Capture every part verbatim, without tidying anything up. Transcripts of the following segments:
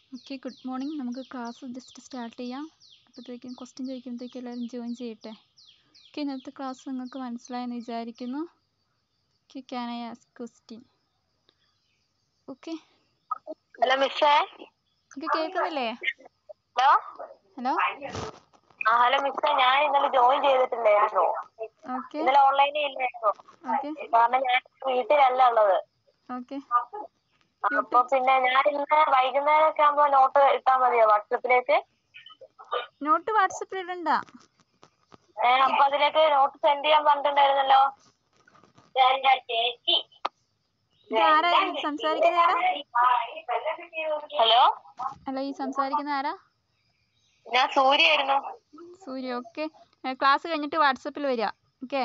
Okay, good morning. നമുക്ക് class just start ചെയ്യാം. അപ്പോഴത്തേക്കും ക്വസ്റ്റ്യൻ ചോദിക്കുമ്പോഴത്തേക്കും എല്ലാവരും ജോയിൻ ചെയ്യട്ടെ. ഓക്കെ, ഇന്നത്തെ ക്ലാസ് നിങ്ങൾക്ക് മനസ്സിലായെന്ന് വിചാരിക്കുന്നു. Okay, can I ask question? Okay hello മിസ്സേ. ഓക്കെ, കേൾക്കുന്നില്ലേ? ഹലോ ഹലോ ആ ഹലോ മിസ്സേ, ഞാൻ ഇന്നലെ ജോയിൻ ചെയ്തിട്ടില്ലായിരുന്നു. ഓക്കെ ഇന്നലെ ഓൺലൈനിൽ ഇല്ലായിരുന്നു. ഓക്കെ കാരണം ഞാൻ വീട്ടിലല്ല ഉള്ളത്. ഓക്കെ അപ്പൊ പിന്നെ ഞാൻ ഇന്ന് വൈകുന്നേരം ഒക്കെ ആകുമ്പോ നോട്ട് ഇട്ടാ മതിയോ വാട്സപ്പിലേക്ക്? നോട്ട് വാട്സപ്പിൽ ഇടണ്ട. ഏഹ് അപ്പൊ അതിലേക്ക് നോട്ട് സെൻഡ് ചെയ്യാൻ പറഞ്ഞിട്ടുണ്ടായിരുന്നല്ലോ. ചേച്ചി ഇതാരാ സംസാരിക്കുന്ന? ആരാ? ഹലോ അല്ല, ഈ സംസാരിക്കുന്ന ആരാ? ഞാൻ സൂര്യായിരുന്നു. സൂര്യ. ഓക്കെ, ക്ലാസ് കഴിഞ്ഞിട്ട് വാട്സപ്പിൽ വരിക. ഓക്കെ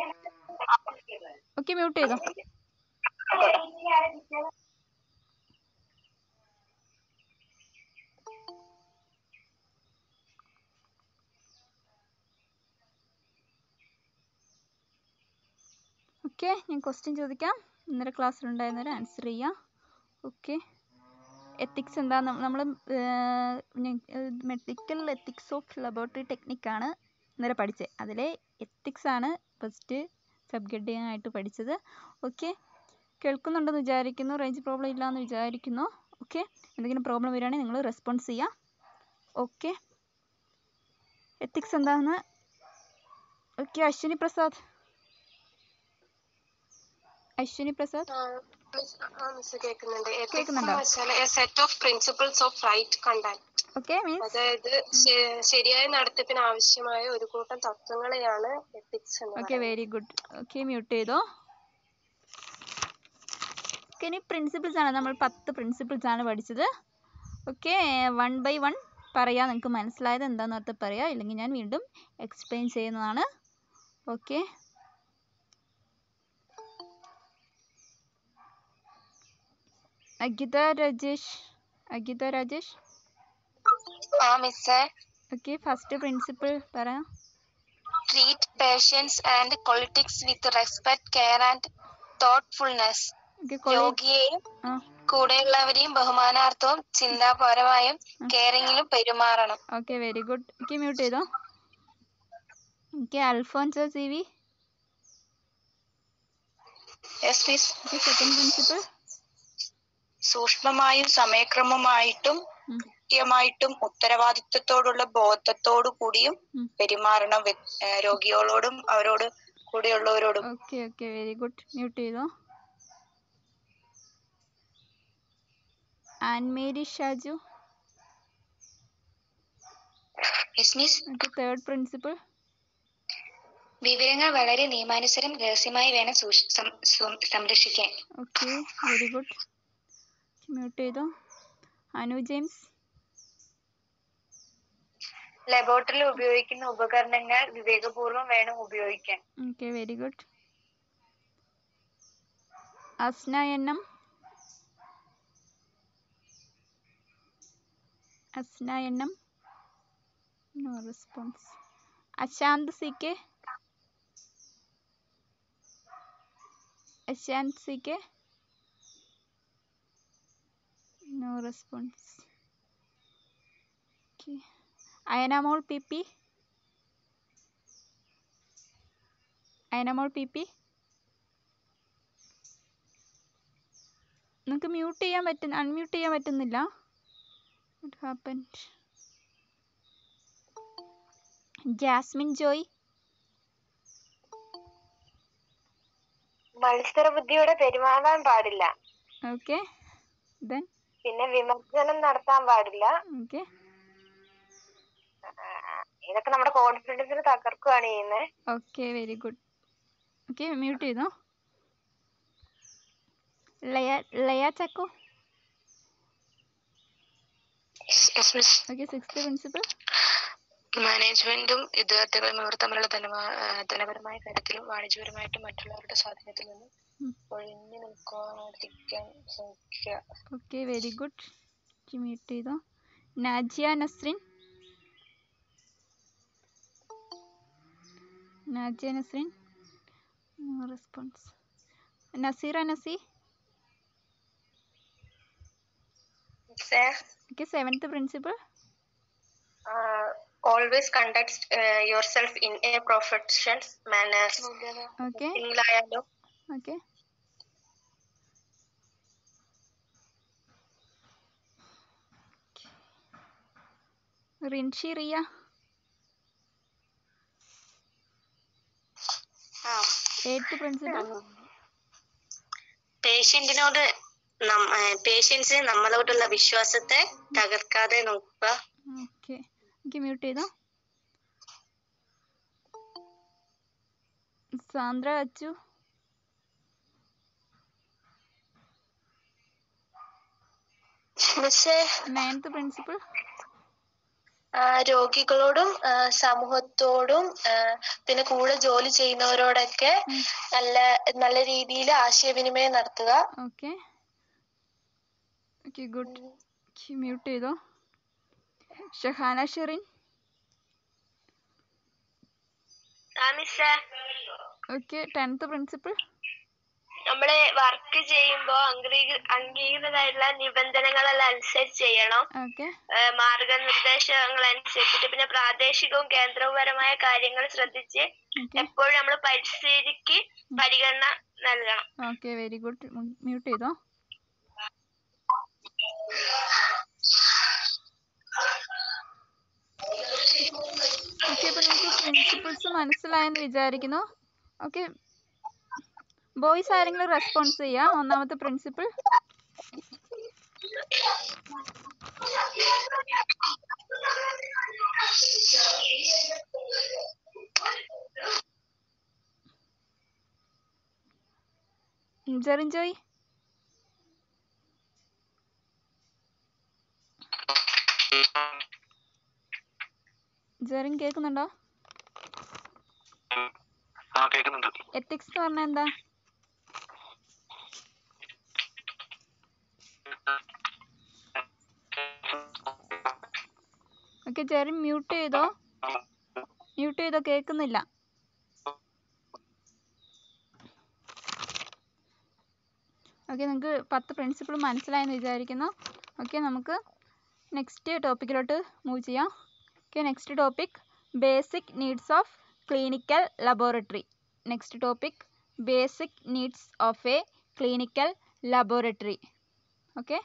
ഓക്കെ മ്യൂട്ട് ചെയ്തോ. ഓക്കെ, ഞാൻ ക്വസ്റ്റ്യൻ ചോദിക്കാം. ഇന്നലെ ക്ലാസ്സിലുണ്ടായിരുന്നവർ ആൻസർ ചെയ്യാം. ഓക്കെ, എത്തിക്സ് എന്താന്ന് നമ്മൾ മെഡിക്കൽ എത്തിക്സ് ഓഫ് ലബോറട്ടറി ടെക്നിക്കാണ് ഇന്നലെ പഠിച്ചത്. അതിലെ എത്തിക്സ് ആണ് ഫസ്റ്റ് സബ് ഹെഡിങ് ആയിട്ട് പഠിച്ചത്. ഓക്കെ, കേൾക്കുന്നുണ്ടെന്ന് വിചാരിക്കുന്നു. റേഞ്ച് പ്രോബ്ലം ഇല്ലയെന്ന് വിചാരിക്കുന്നു. ഓക്കെ, എന്തെങ്കിലും പ്രോബ്ലം വരികയാണെങ്കിൽ നിങ്ങൾ റെസ്പോൺസ് ചെയ്യുക. ഓക്കെ, എത്തിക്സ് എന്താണെന്ന്. ഓക്കെ, അശ്വിനി പ്രസാദ്. അശ്വിനി പ്രസാദ് കേൾക്കുന്നുണ്ടോ? Set of principles of right conduct. Okay, means അതായത് ശരിയായ നടത്തിപ്പിന് ആവശ്യമായ ഒരു കൂട്ടം തത്വങ്ങളെയാണ് എത്തിക്സ് എന്ന് okay, very good. Okay, mute ചെയ്തോ. ഓക്കെ, ഇനി പ്രിൻസിപ്പിൾസ് ആണ്. നമ്മൾ പത്ത് പ്രിൻസിപ്പിൾസ് ആണ് പഠിച്ചത്. ഓക്കെ, വൺ ബൈ വൺ പറയാം. നിങ്ങൾക്ക് മനസ്സിലായത് എന്താണെന്ന് ഓർത്ത് പറയാം, ഇല്ലെങ്കിൽ ഞാൻ വീണ്ടും എക്സ്പ്ലെയിൻ ചെയ്യുന്നതാണ്. ഓക്കെ, അഗിത രാജേഷ്. അഗിത രാജേഷ്. ആ മിസ്സേ. ഓക്കെ, ഫസ്റ്റ് പ്രിൻസിപ്പിൾ പറയാം. Treat patients and politics with respect, care and thoughtfulness. രോഗിയെയും കൂടെയുള്ളവരെയും ബഹുമാനാർത്ഥവും ചിന്താപരമായും കെയറിങ്ങിലും പെരുമാറണം. Okay, very good. Okay, mute ചെയ്തോ. Okay, Alphonso C V. Okay, second principle. സൂക്ഷ്മമായും സമയക്രമമായിട്ടും കൃത്യമായിട്ടും ഉത്തരവാദിത്വത്തോടുള്ള ബോധത്തോടു കൂടിയും പെരുമാറണം രോഗികളോടും അവരോട് കൂടെയുള്ളവരോടും. Okay okay very good. Mute ചെയ്തോ. ആൻമേരി ഷാജു. Third principle. വിവരങ്ങൾ വളരെ നിയമാനുസരം രഹസ്യമായി വേണം സംരക്ഷിക്കാൻ. Okay, very good. മ്യൂട്ട് ചെയ്തോ. അനു ജെയിംസ്. ലബോറട്ടറിയിൽ ഉപയോഗിക്കുന്ന ഉപകരണങ്ങൾ വിവേകപൂർവ്വം വേണം ഉപയോഗിക്കാൻ. Okay, very good. Asna N M. Asna N M. No response. Ashanth C K. Ashanth C K. No response. Okay, Ayanamol P P. Ayanamol P P. നിങ്ങൾക്ക് മ്യൂട്ട് ചെയ്യാൻ പറ്റുന്ന അൺമ്യൂട്ട് ചെയ്യാൻ പറ്റുന്നില്ല. What happened? Jasmine Joy. മത്സരബുദ്ധിയോടെ പെരുമാറാൻ പാടില്ല. ഓക്കെ, ദെൻ പിന്നെ വിമർശനം നടത്താൻ പാടില്ല. ഓക്കെ, ഇതൊക്കെ നമ്മുടെ കോൺഫിഡൻസിന് തകർക്കുകയാണ് ചെയ്യുന്നത്. Okay, very good. Okay, mute ചെയ്തോ. Laya Laya Chakku. Okay, sixth principle. മാനേജ്മെന്റും വിദ്യാർത്ഥികളും ഇവർ തമ്മിലുള്ള ധനപരമായ കാര്യത്തിലും വാണിജ്യപരമായിട്ടും മറ്റുള്ളവരുടെ സ്വാധീനത്തിൽ നിന്നും ഒഴിഞ്ഞു നിൽക്കാതിരിക്കാൻ ശ്രമിക്കുക. Okay, very good. മ്യൂട്ട് ചെയ്തോ. Najiya Nasrin. Najiya Nasrin. No response. Naseera Nasi. Mister. Okay, seventh principle. Uh, always conduct uh, yourself in a professional manner. Okay. Singlayalo. Okay. Rinchi Ria. Eighth principle. പേഷ്യന്റിനോട് പേഷ്യൻസ് നമ്മളോടുള്ള വിശ്വാസത്തെ തകർക്കാതെ നോക്കുക. ഓക്കെ, എനിക്ക് മ്യൂട്ട് ചെയ്തോ. സാന്ദ്ര അച്ചു. Ninth principle. രോഗികളോടും സമൂഹത്തോടും പിന്നെ കൂടെ ജോലി ചെയ്യുന്നവരോടൊക്കെ നല്ല നല്ല രീതിയിൽ ആശയവിനിമയം നടത്തുക. Okay okay good. മ്യൂട്ട് ചെയ്തോ. Shahana Sherin. Okay, tenth principle. നമ്മള് വർക്ക് ചെയ്യുമ്പോ അംഗീകൃതമായിട്ടുള്ള നിബന്ധനകളെല്ലാം അനുസരിച്ച് ചെയ്യണം. ഓക്കെ, മാർഗനിർദ്ദേശങ്ങൾ അനുസരിച്ചിട്ട് പിന്നെ പ്രാദേശികവും കേന്ദ്രപരമായ കാര്യങ്ങൾ ശ്രദ്ധിച്ച് എപ്പോഴും നമ്മൾ പരിസ്ഥിതിക്ക് പരിഗണന നൽകണം. Okay, very good. മ്യൂട്ട് ചെയ്തോ. ഓക്കെ, അപ്പൊ നിങ്ങൾക്ക് പ്രിൻസിപ്പിൾസ് മനസ്സിലായെന്ന് വിചാരിക്കുന്നു. ഓക്കെ, ബോയ്സ് ആരെങ്കിലും റെസ്പോൺസ് ചെയ്യാം. ഒന്നാമത്തെ പ്രിൻസിപ്പിൾ. ജെറിൻ ജോയ്. ജെറിൻ കേൾക്കുന്നുണ്ടോ? എത്തിക്സ് എന്ന് പറഞ്ഞാൽ എന്താ? ഓക്കെ, ജെറിൻ മ്യൂട്ട് ചെയ്തോ. മ്യൂട്ട് ചെയ്തോ, കേൾക്കുന്നില്ല. ഓക്കെ, നിങ്ങൾക്ക് പത്ത് പ്രിൻസിപ്പിൾ മനസ്സിലായെന്ന് വിചാരിക്കുന്നു. ഓക്കെ, നമുക്ക് നെക്സ്റ്റ് ടോപ്പിക്കിലോട്ട് മൂവ് ചെയ്യാം. Okay, next topic basic needs of clinical laboratory. Next topic basic needs of a clinical laboratory. Okay,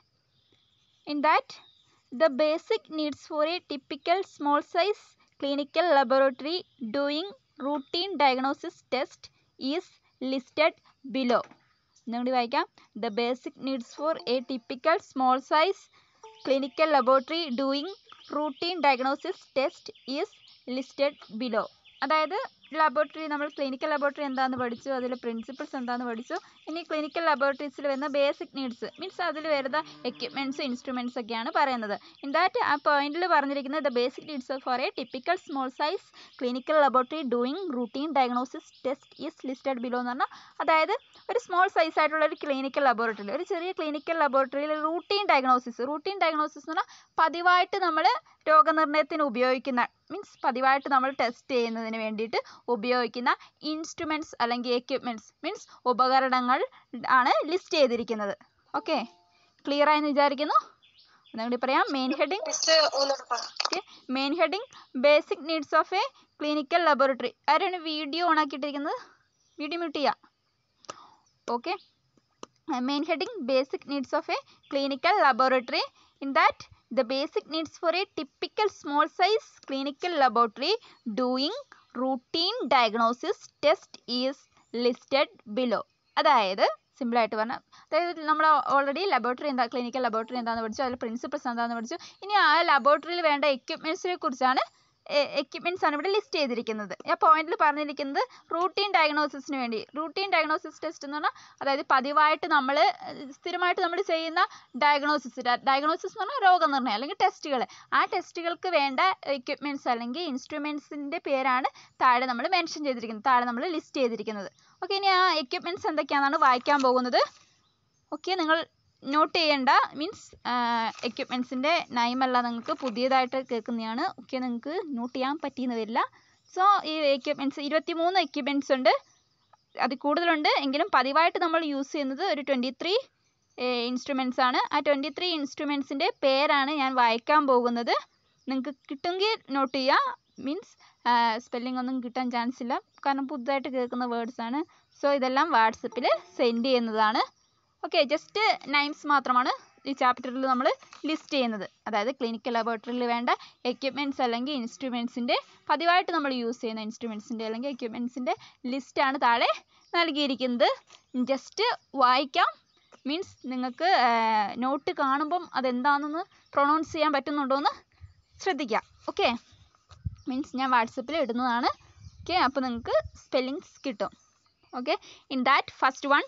in that the basic needs for a typical small size clinical laboratory doing routine diagnosis test is listed below. ഒന്നുകൂടി വായിക്കാം. The basic needs for a typical small size clinical laboratory doing routine diagnosis test is listed below. അതായത് laboratory, നമ്മൾ clinical laboratory എന്താണെന്ന് പഠിച്ചു, അതിൽ principles എന്താണെന്ന് പഠിച്ചു. ഇനി ക്ലിനിക്കൽ ലബോറട്ടറീസിൽ വരുന്ന ബേസിക് നീഡ്സ് മീൻസ് അതിൽ വരുന്ന എക്യുപ്മെൻറ്റ്സ് ഇൻസ്ട്രുമെൻറ്റ്സ് ഒക്കെയാണ് പറയുന്നത്. ഇൻ ദാറ്റ് ആ പോയിന്റിൽ പറഞ്ഞിരിക്കുന്നത് the basic needs for a typical small size clinical laboratory doing routine diagnosis test is listed below എന്ന് പറഞ്ഞാൽ, അതായത് ഒരു സ്മോൾ സൈസ് ആയിട്ടുള്ള ഒരു ക്ലിനിക്കൽ ലബോറട്ടറിയിൽ, ഒരു ചെറിയ ക്ലിനിക്കൽ ലബോറട്ടറിയിൽ റൂട്ടീൻ ഡയഗ്നോസിസ് റൂട്ടീൻ ഡയഗ്നോസിസ് എന്ന് പറഞ്ഞാൽ പതിവായിട്ട് നമ്മൾ രോഗനിർണയത്തിന് ഉപയോഗിക്കുന്ന മീൻസ് പതിവായിട്ട് നമ്മൾ ടെസ്റ്റ് ചെയ്യുന്നതിന് വേണ്ടിയിട്ട് ഉപയോഗിക്കുന്ന ഇൻസ്ട്രുമെൻറ്റ്സ് അല്ലെങ്കിൽ എക്യുപ്മെൻറ്റ്സ് മീൻസ് ഉപകരണങ്ങൾ ആണ് ലിസ്റ്റ് ചെയ്തിരിക്കുന്നത്. ഓക്കെ, ക്ലിയർ ആയെന്ന് വിചാരിക്കുന്നു. ഒന്നുകൂടി പറയാം. Main heading okay main heading basic needs of a clinical laboratory. ആരാണ് വീഡിയോ ഓൺ ആക്കിയിട്ടിരിക്കുന്നത്? വീഡിയോ മ്യൂട്ട് ചെയ്യുക. Okay, main heading basic needs of a clinical laboratory. In that the basic needs for a typical small size clinical laboratory doing routine diagnosis test is listed below. അതായത് സിമ്പിളായിട്ട് പറഞ്ഞാൽ, അതായത് നമ്മൾ already laboratory എന്താ clinical laboratory എന്താണെന്ന് പഠിച്ചു, അതിൽ principles എന്താണെന്ന് പഠിച്ചു. ഇനി ആ ലബോറട്ടറിയിൽ വേണ്ട എക്യുപ്മെൻറ്റ്സിനെ കുറിച്ചാണ് എക്യുപ്മെൻറ്റ്സ് ആണ് ഇവിടെ ലിസ്റ്റ് ചെയ്തിരിക്കുന്നത്. ആ പോയിന്റിൽ പറഞ്ഞിരിക്കുന്നത് റൂട്ടീൻ ഡയഗ്നോസിസിന് വേണ്ടി. റൂട്ടീൻ ഡയഗ്നോസിസ് ടെസ്റ്റ് എന്ന് പറഞ്ഞാൽ അതായത് പതിവായിട്ട് നമ്മൾ സ്ഥിരമായിട്ട് നമ്മൾ ചെയ്യുന്ന ഡയഗ്നോസിസ് ഡയഗ്നോസിസ് എന്ന് പറഞ്ഞാൽ രോഗനിർണയം അല്ലെങ്കിൽ ടെസ്റ്റുകൾ. ആ ടെസ്റ്റുകൾക്ക് വേണ്ട എക്യുപ്മെൻറ്റ്സ് അല്ലെങ്കിൽ ഇൻസ്ട്രുമെൻറ്റ്സിൻ്റെ പേരാണ് താഴെ നമ്മൾ മെൻഷൻ ചെയ്തിരിക്കുന്നത്, താഴെ നമ്മൾ ലിസ്റ്റ് ചെയ്തിരിക്കുന്നത്. ഓക്കെ, ഇനി ആ എക്യുപ്മെൻറ്റ്സ് എന്തൊക്കെയാണെന്നാണ് വായിക്കാൻ പോകുന്നത്. ഓക്കെ, നിങ്ങൾ നോട്ട് ചെയ്യേണ്ട മീൻസ് എക്യുപ്മെൻറ്റ്സിൻ്റെ നയമല്ല, നിങ്ങൾക്ക് പുതിയതായിട്ട് കേൾക്കുന്നതാണ്. ഓക്കെ, നിങ്ങൾക്ക് നോട്ട് ചെയ്യാൻ പറ്റിയെന്ന് വരില്ല. സോ ഈ എക്യുപ്മെൻറ്റ്സ് ഇരുപത്തി മൂന്ന് എക്യുപ്മെൻറ്റ്സ് ഉണ്ട്, അത് കൂടുതലുണ്ട് എങ്കിലും പതിവായിട്ട് നമ്മൾ യൂസ് ചെയ്യുന്നത് ഒരു ട്വൻറ്റി ത്രീ ഇൻസ്ട്രുമെൻറ്റ്സ് ആണ്. ആ ട്വൻറ്റി ത്രീ ഇൻസ്ട്രുമെൻറ്റ്സിൻ്റെ പേരാണ് ഞാൻ വായിക്കാൻ പോകുന്നത്. നിങ്ങൾക്ക് കിട്ടുമെങ്കിൽ നോട്ട് ചെയ്യുക. മീൻസ് സ്പെല്ലിംഗ് ഒന്നും കിട്ടാൻ ചാൻസ് ഇല്ല, കാരണം പുതുതായിട്ട് കേൾക്കുന്ന വേർഡ്സ് ആണ്. സോ ഇതെല്ലാം വാട്സപ്പിൽ സെൻഡ് ചെയ്യുന്നതാണ്. ഓക്കെ, ജസ്റ്റ് നൈംസ് മാത്രമാണ് ഈ ചാപ്റ്ററിൽ നമ്മൾ ലിസ്റ്റ് ചെയ്യുന്നത്. അതായത് ക്ലിനിക്കൽ ലബോറട്ടറിയിൽ വേണ്ട എക്യുപ്മെൻറ്റ്സ് അല്ലെങ്കിൽ ഇൻസ്ട്രുമെൻറ്റ്സിൻ്റെ, പതിവായിട്ട് നമ്മൾ യൂസ് ചെയ്യുന്ന ഇൻസ്ട്രുമെൻറ്റ്സിൻ്റെ അല്ലെങ്കിൽ എക്യുപ്മെൻറ്റ്സിൻ്റെ ലിസ്റ്റാണ് താഴെ നൽകിയിരിക്കുന്നത്. ജസ്റ്റ് വായിക്കാം. മീൻസ് നിങ്ങൾക്ക് നോട്ട് കാണുമ്പം അതെന്താണെന്ന് പ്രൊണൗൺസ് ചെയ്യാൻ പറ്റുന്നുണ്ടോ എന്ന് ശ്രദ്ധിക്കാം. ഓക്കെ, മീൻസ് ഞാൻ വാട്സപ്പിൽ ഇടുന്നതാണ്. ഓക്കെ, അപ്പോൾ നിങ്ങൾക്ക് സ്പെല്ലിങ്സ് കിട്ടും. Okay, in that first one,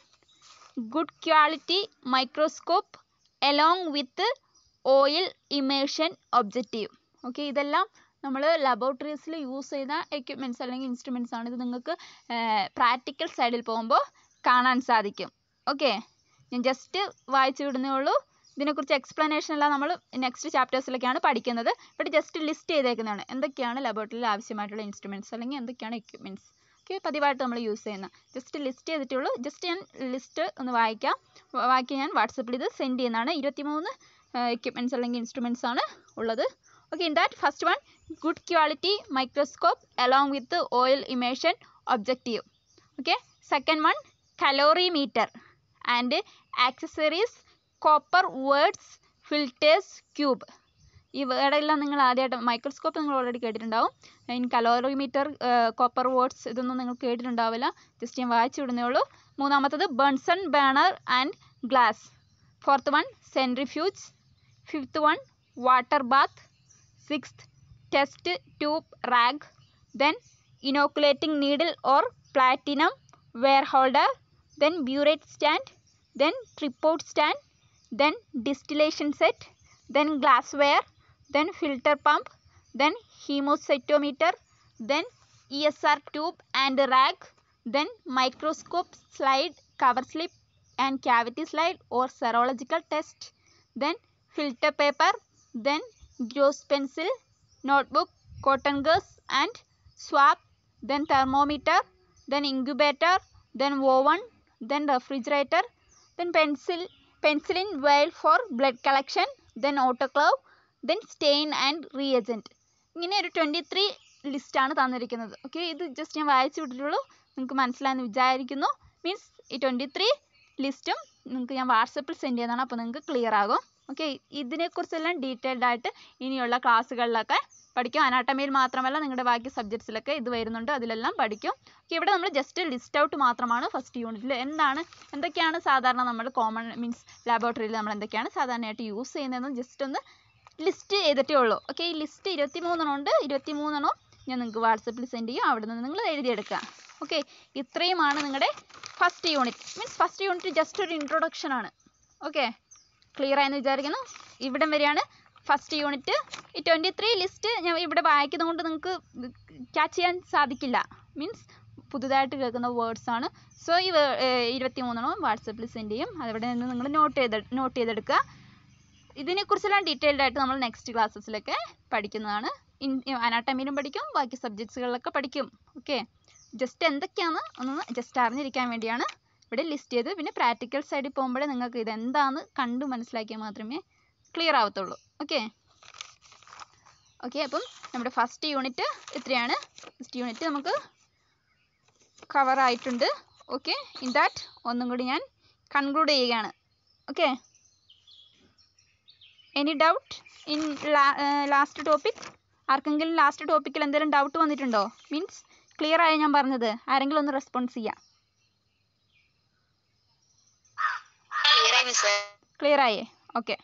good quality microscope along with oil immersion objective. Okay, ഇതെല്ലാം നമ്മൾ ലബോറട്ടറീസിൽ യൂസ് ചെയ്യുന്ന എക്യുപ്മെൻറ്റ്സ് അല്ലെങ്കിൽ ഇൻസ്ട്രുമെൻറ്റ്സ് ആണ്. ഇത് നിങ്ങൾക്ക് പ്രാക്ടിക്കൽ സൈഡിൽ പോകുമ്പോൾ കാണാൻ സാധിക്കും. ഓക്കെ, ഞാൻ ജസ്റ്റ് വായിച്ചു വിടുന്നേ ഉള്ളൂ. ഇതിനെക്കുറിച്ച് എക്സ്പ്ലനേഷൻ എല്ലാം നമ്മൾ നെക്സ്റ്റ് ചാപ്റ്റേഴ്സിലൊക്കെയാണ് പഠിക്കുന്നത്. ഇവിടെ ജസ്റ്റ് ലിസ്റ്റ് ചെയ്തേക്കുന്നതാണ് എന്തൊക്കെയാണ് ലബോറട്ടറിയിൽ ആവശ്യമായിട്ടുള്ള ഇൻസ്ട്രുമെൻറ്റ്സ് അല്ലെങ്കിൽ എന്തൊക്കെയാണ് എക്യുപ്മെൻറ്റ്സ്. ഓക്കെ, പതിവായിട്ട് നമ്മൾ യൂസ് ചെയ്യുന്ന ജസ്റ്റ് ലിസ്റ്റ് ചെയ്തിട്ടേ ഉള്ളൂ. ജസ്റ്റ് ഞാൻ ലിസ്റ്റ് ഒന്ന് വായിക്കാം. ബാക്കി ഞാൻ വാട്സപ്പിൽ ഇത് സെൻഡ് ചെയ്യുന്നതാണ്. ഇരുപത്തി മൂന്ന് എക്യുപ്മെൻറ്റ്സ് അല്ലെങ്കിൽ ഇൻസ്ട്രുമെൻറ്റ്സ് ആണ് ഉള്ളത്. Okay, in that first one, good quality microscope along with oil immersion objective. Okay, second one, colorimeter and accessories copper words filters cube. ഈ വേർഡെല്ലാം നിങ്ങൾ ആദ്യമായിട്ട്, മൈക്രോസ്കോപ്പ് നിങ്ങൾ ഓൾറെഡി കേട്ടിട്ടുണ്ടാവും. ഇൻ കലോറിമീറ്റർ, കോപ്പർ വേർഡ്സ് ഇതൊന്നും നിങ്ങൾ കേട്ടിട്ടുണ്ടാവില്ല. ജസ്റ്റ് ഞാൻ വായിച്ചു വിടുന്നേ ഉള്ളൂ. മൂന്നാമത്തത് Bunsen burner and glass. Fourth one, centrifuge. Fifth one, water bath. Sixth, test tube rack. Then inoculating needle or platinum wire holder. Then burette stand. Then tripod stand. then distillation set, then glassware, then filter pump, then hemocytometer, then E S R tube and rag, then microscope slide, cover slip and cavity slide or serological test, then filter paper, then gross pencil, notebook, cotton gauze and swab, then thermometer, then incubator, then oven, then refrigerator, then pencil penicillin vial for blood collection, then autoclave, then stain and reagent. ഇങ്ങനെ ഒരു twenty three ലിസ്റ്റാണ് തന്നിരിക്കുന്നത്. Okay, ഇത് just ഞാൻ വായിച്ചു വിട്ടിട്ടുള്ളൂ. നിങ്ങൾക്ക് മനസ്സിലായെന്ന് വിചാരിക്കുന്നു. മീൻസ് ഈ ട്വൻറ്റി ത്രീ ലിസ്റ്റും നിങ്ങൾക്ക് ഞാൻ വാട്സപ്പിൽ സെൻഡ് ചെയ്യുന്നതാണ്. അപ്പോൾ നിങ്ങൾക്ക് ക്ലിയർ ആകും. ഓക്കെ, ഇതിനെക്കുറിച്ചെല്ലാം ഡീറ്റെയിൽഡ് ആയിട്ട് ഇനിയുള്ള ക്ലാസ്സുകളിലൊക്കെ പഠിക്കും. അനാട്ടമിയിൽ മാത്രമല്ല, നിങ്ങളുടെ ബാക്കി സബ്ജക്ട്സിലൊക്കെ ഇത് വരുന്നുണ്ട്, അതിലെല്ലാം പഠിക്കും. ഓക്കെ, ഇവിടെ നമ്മൾ ജസ്റ്റ് ലിസ്റ്റ് ഔട്ട് മാത്രമാണ് ഫസ്റ്റ് യൂണിറ്റിൽ. എന്താണ് എന്തൊക്കെയാണ് സാധാരണ നമ്മൾ കോമൺ മീൻസ് ലാബോറട്ടറിയിൽ നമ്മൾ എന്തൊക്കെയാണ് സാധാരണയായിട്ട് യൂസ് ചെയ്യുന്നതെന്ന് ജസ്റ്റ് ഒന്ന് ലിസ്റ്റ് ചെയ്തിട്ടേ ഉള്ളൂ. ഓക്കെ, ഈ ലിസ്റ്റ് ഇരുപത്തി മൂന്നെണ്ണം ഉണ്ട്. ഇരുപത്തി മൂന്നെണ്ണം ഞാൻ നിങ്ങൾക്ക് വാട്സപ്പിൽ സെൻഡ് ചെയ്യും. അവിടെ നിന്ന് നിങ്ങൾ എഴുതിയെടുക്കുക. ഓക്കെ, ഇത്രയുമാണ് നിങ്ങളുടെ first unit. Means first unit just ഒരു ഇൻട്രൊഡക്ഷൻ ആണ്. ഓക്കെ, ക്ലിയർ ആയെന്ന് വിചാരിക്കുന്നു. ഇവിടം വരെയാണ് ഫസ്റ്റ് യൂണിറ്റ്. ഈ ട്വൻറ്റി ത്രീ ലിസ്റ്റ് ഞാൻ ഇവിടെ വായിക്കുന്നത് കൊണ്ട് നിങ്ങൾക്ക് ക്യാച്ച് ചെയ്യാൻ സാധിക്കില്ല. മീൻസ് പുതുതായിട്ട് കേൾക്കുന്ന വേർഡ്സ് ആണ്. സോ ഈ ഇരുപത്തി മൂന്നെണ്ണം വാട്സപ്പിൽ സെൻഡ് ചെയ്യും. അതവിടെ നിന്ന് നിങ്ങൾ നോട്ട് ചെയ്ത് നോട്ട് ചെയ്തെടുക്കുക. ഇതിനെക്കുറിച്ചെല്ലാം ഡീറ്റെയിൽഡ് ആയിട്ട് നമ്മൾ നെക്സ്റ്റ് ക്ലാസ്സസിലൊക്കെ പഠിക്കുന്നതാണ്. ഇൻ അനാട്ടമിയിലും പഠിക്കും, ബാക്കി സബ്ജക്ട്സുകളിലൊക്കെ പഠിക്കും. ഓക്കെ, ജസ്റ്റ് എന്തൊക്കെയാണ് ഒന്ന് ജസ്റ്റ് അറിഞ്ഞിരിക്കാൻ വേണ്ടിയാണ് ഇവിടെ ലിസ്റ്റ് ചെയ്ത്. പിന്നെ പ്രാക്ടിക്കൽ സൈഡിൽ പോകുമ്പോഴേ നിങ്ങൾക്ക് ഇതെന്താണെന്ന് കണ്ടു മനസ്സിലാക്കിയാൽ മാത്രമേ ക്ലിയർ ആവത്തുള്ളൂ. ഓക്കെ ഓക്കെ അപ്പം നമ്മുടെ ഫസ്റ്റ് യൂണിറ്റ് ഇത്രയാണ്. ഫസ്റ്റ് യൂണിറ്റ് നമുക്ക് കവർ ആയിട്ടുണ്ട്. ഓക്കെ, ഇൻ ദാറ്റ് ഒന്നും കൂടി ഞാൻ കൺക്ലൂഡ് ചെയ്യുകയാണ്. Okay, any doubt in last topic? ആർക്കെങ്കിലും ലാസ്റ്റ് ടോപ്പിക്കിൽ എന്തെങ്കിലും ഡൗട്ട് വന്നിട്ടുണ്ടോ? മീൻസ് ക്ലിയർ ആയോ ഞാൻ പറഞ്ഞത്? ആരെങ്കിലും ഒന്ന് റെസ്പോൺസ് ചെയ്യാം. ക്ലിയർ ആയേ? ഓക്കെ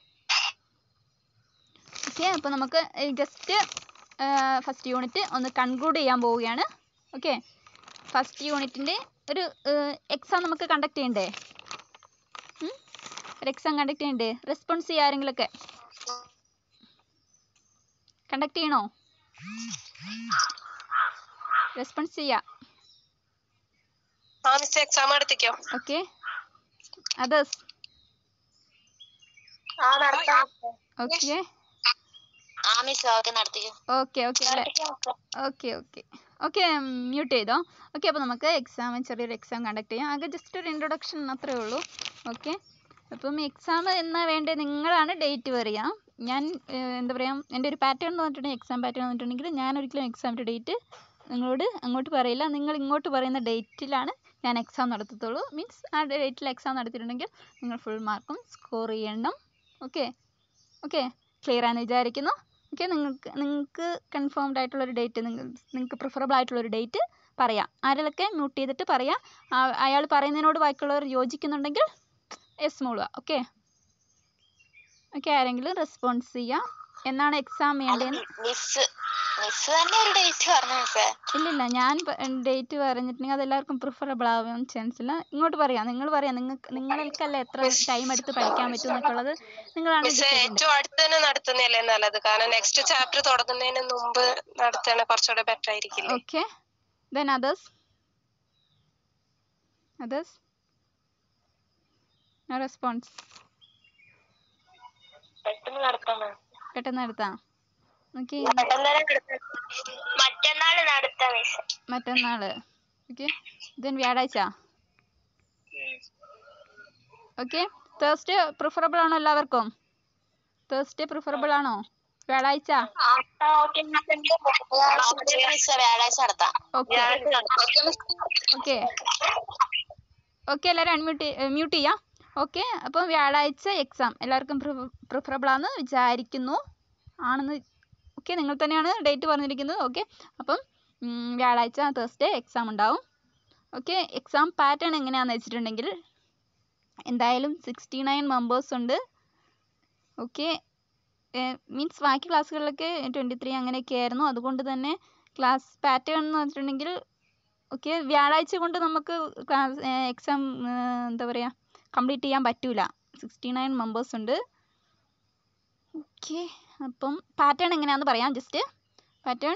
ഓക്കെ അപ്പോൾ നമുക്ക് ജസ്റ്റ് ഫസ്റ്റ് യൂണിറ്റ് ഒന്ന് കൺക്ലൂഡ് ചെയ്യാൻ പോവുകയാണ്. ഓക്കെ, ഫസ്റ്റ് യൂണിറ്റിൻ്റെ ഒരു എക്സാം നമുക്ക് കണ്ടക്ട് ചെയ്യണ്ടേ? ഒരു എക്സാം കണ്ടക്ട് ചെയ്യണ്ടേ? റെസ്പോൺസ് ചെയ്യുക ആരെങ്കിലുമൊക്കെ. കണ്ടക്ട് ചെയ്യണോ? റെസ്പോൺസ് ചെയ്യാം. Okay, others? Okay okay okay okay okay okay mute ചെയ്തോ. ഓക്കെ, അപ്പോൾ നമുക്ക് എക്സാം ചെറിയൊരു എക്സാം കണ്ടക്ട് ചെയ്യാം. ആകെ ജസ്റ്റ് ഒരു ഇൻട്രൊഡക്ഷൻ അത്രേ ഉള്ളൂ. ഓക്കെ, അപ്പം എക്സാം എന്നാ വേണ്ടത് നിങ്ങളാണ് ഡേറ്റ് പറയുക. ഞാൻ എന്താ പറയുക, എൻ്റെ ഒരു പാറ്റേൺ എന്ന് പറഞ്ഞിട്ടുണ്ടെങ്കിൽ എക്സാം പാറ്റേൺ എന്ന് പറഞ്ഞിട്ടുണ്ടെങ്കിൽ ഞാൻ ഒരിക്കലും എക്സാമിൻ്റെ ഡേറ്റ് നിങ്ങളോട് അങ്ങോട്ട് പറയില്ല. നിങ്ങൾ ഇങ്ങോട്ട് പറയുന്ന ഡേറ്റിലാണ് ഞാൻ എക്സാം നടത്തത്തുള്ളൂ. മീൻസ് ആ ഡേറ്റിൽ എക്സാം നടത്തിയിട്ടുണ്ടെങ്കിൽ നിങ്ങൾ ഫുൾ മാർക്കും സ്കോർ ചെയ്യണം. ഓക്കെ ഓക്കെ ക്ലിയർ ആണെന്ന് വിചാരിക്കുന്നു. ഓക്കെ നിങ്ങൾക്ക് നിങ്ങൾക്ക് കൺഫേംഡ് ആയിട്ടുള്ളൊരു ഡേറ്റ്, നിങ്ങൾ നിങ്ങൾക്ക് പ്രിഫറബിൾ ആയിട്ടുള്ളൊരു ഡേറ്റ് പറയാം. ആരെങ്കിലൊക്കെ മ്യൂട്ട് ചെയ്തിട്ട് പറയാം. അയാൾ പറയുന്നതിനോട് ബാക്കിയുള്ളവർ യോജിക്കുന്നുണ്ടെങ്കിൽ എസ് മൂളുക. ഓക്കെ ഓക്കെ ആരെങ്കിലും റെസ്പോൺസ് ചെയ്യാം. എന്നാണ് എക്സാം വേണ്ടതെന്ന്. ഇല്ലില്ല, ഞാൻ ഡേറ്റ് പറഞ്ഞിട്ടുണ്ടെങ്കിൽ അതെല്ലാവർക്കും പ്രിഫറബിൾ ആവാൻ ചാൻസ് ഇല്ല. ഇങ്ങോട്ട് പറയാം, നിങ്ങൾ പറയാം. നിങ്ങൾക്ക് നിങ്ങൾക്കല്ല എത്ര ടൈം എടുത്ത് പഠിക്കാൻ പറ്റും എന്നൊക്കെയുള്ളത് നിങ്ങളാണ്. ഏറ്റവും അടുത്ത് തന്നെ നടത്തുന്നതല്ലേ നല്ലത്, കാരണം നെക്സ്റ്റ് ചാപ്റ്റർ തുടങ്ങുന്നതിന് മുമ്പ് നടത്തുകയാണ് കുറച്ചുകൂടെ ബെറ്റർ ആയിരിക്കില്ലേ. Okay then others others response. പെട്ടെന്ന് നടത്താം പെട്ടെന്ന് നടത്താം. ഓക്കെ മറ്റന്നാള് നടത്താം. മറ്റന്നാള് ഓക്കെ ദെൻ വ്യാഴാഴ്ച. ഓക്കെ തേഴ്സ്ഡേ പ്രിഫറബിൾ ആണോ എല്ലാവർക്കും? തേഴ്സ്ഡേ പ്രിഫറബിൾ ആണോ? വ്യാഴാഴ്ച ഓക്കെ ഓക്കെ ഓക്കെ എല്ലാവരും അൺമ്യൂട്ട് മ്യൂട്ട് ചെയ്യാം. ഓക്കെ അപ്പം വ്യാഴാഴ്ച എക്സാം എല്ലാവർക്കും പ്രിഫറബിൾ ആണെന്ന് വിചാരിക്കുന്നു. ആണെന്ന് ഓക്കെ നിങ്ങൾ തന്നെയാണ് ഡേറ്റ് പറഞ്ഞിരിക്കുന്നത്. ഓക്കെ അപ്പം വ്യാഴാഴ്ച തേഴ്സ്ഡേ എക്സാം ഉണ്ടാവും. ഓക്കെ എക്സാം പാറ്റേൺ എങ്ങനെയാണെന്ന് വെച്ചിട്ടുണ്ടെങ്കിൽ എന്തായാലും സിക്സ്റ്റി നയൻ മെമ്പേഴ്സ് ഉണ്ട്. ഓക്കെ മീൻസ് ബാക്കി ക്ലാസ്സുകളിലൊക്കെ ട്വൻറ്റി ത്രീ അങ്ങനെയൊക്കെ ആയിരുന്നു. അതുകൊണ്ട് തന്നെ ക്ലാസ് പാറ്റേൺ എന്ന് വെച്ചിട്ടുണ്ടെങ്കിൽ ഓക്കെ വ്യാഴാഴ്ച കൊണ്ട് നമുക്ക് ക്ലാസ് എക്സാം എന്താ പറയുക കംപ്ലീറ്റ് ചെയ്യാൻ പറ്റൂല. സിക്സ്റ്റി നയൻ മെമ്പേഴ്സ് ഉണ്ട്. ഓക്കെ അപ്പം പാറ്റേൺ എങ്ങനെയാണെന്ന് പറയാം. ജസ്റ്റ് പാറ്റേൺ